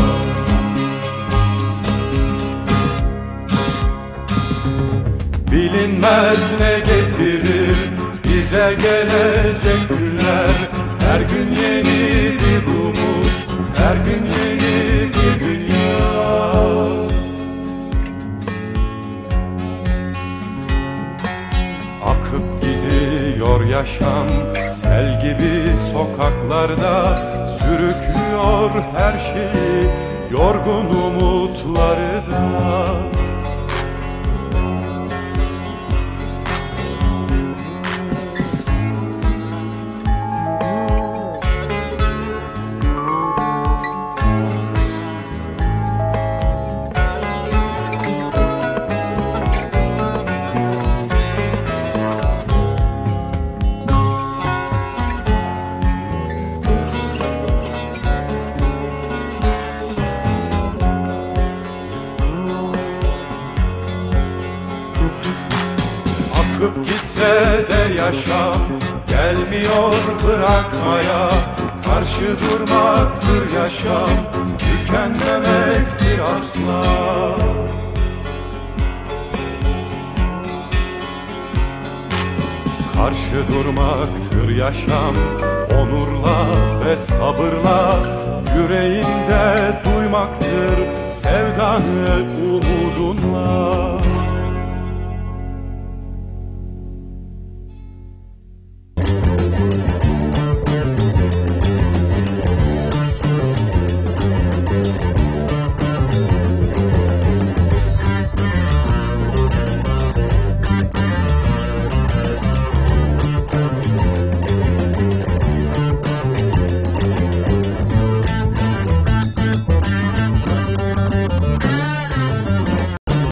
Bilinmez ne getirir bize gelecek günler. Her gün yeni bir umut, her gün yeni bir dünya. Akıp gidiyor yaşam sel gibi sokaklarda, sürüklüyor her şeyi yorgun umutları da. Gitse de yaşam gelmiyor bırakmaya, karşı durmaktır yaşam, tükenmemektir asla. Karşı durmaktır yaşam, onurla ve sabırla, yüreğinde duymaktır sevdanı umudunla.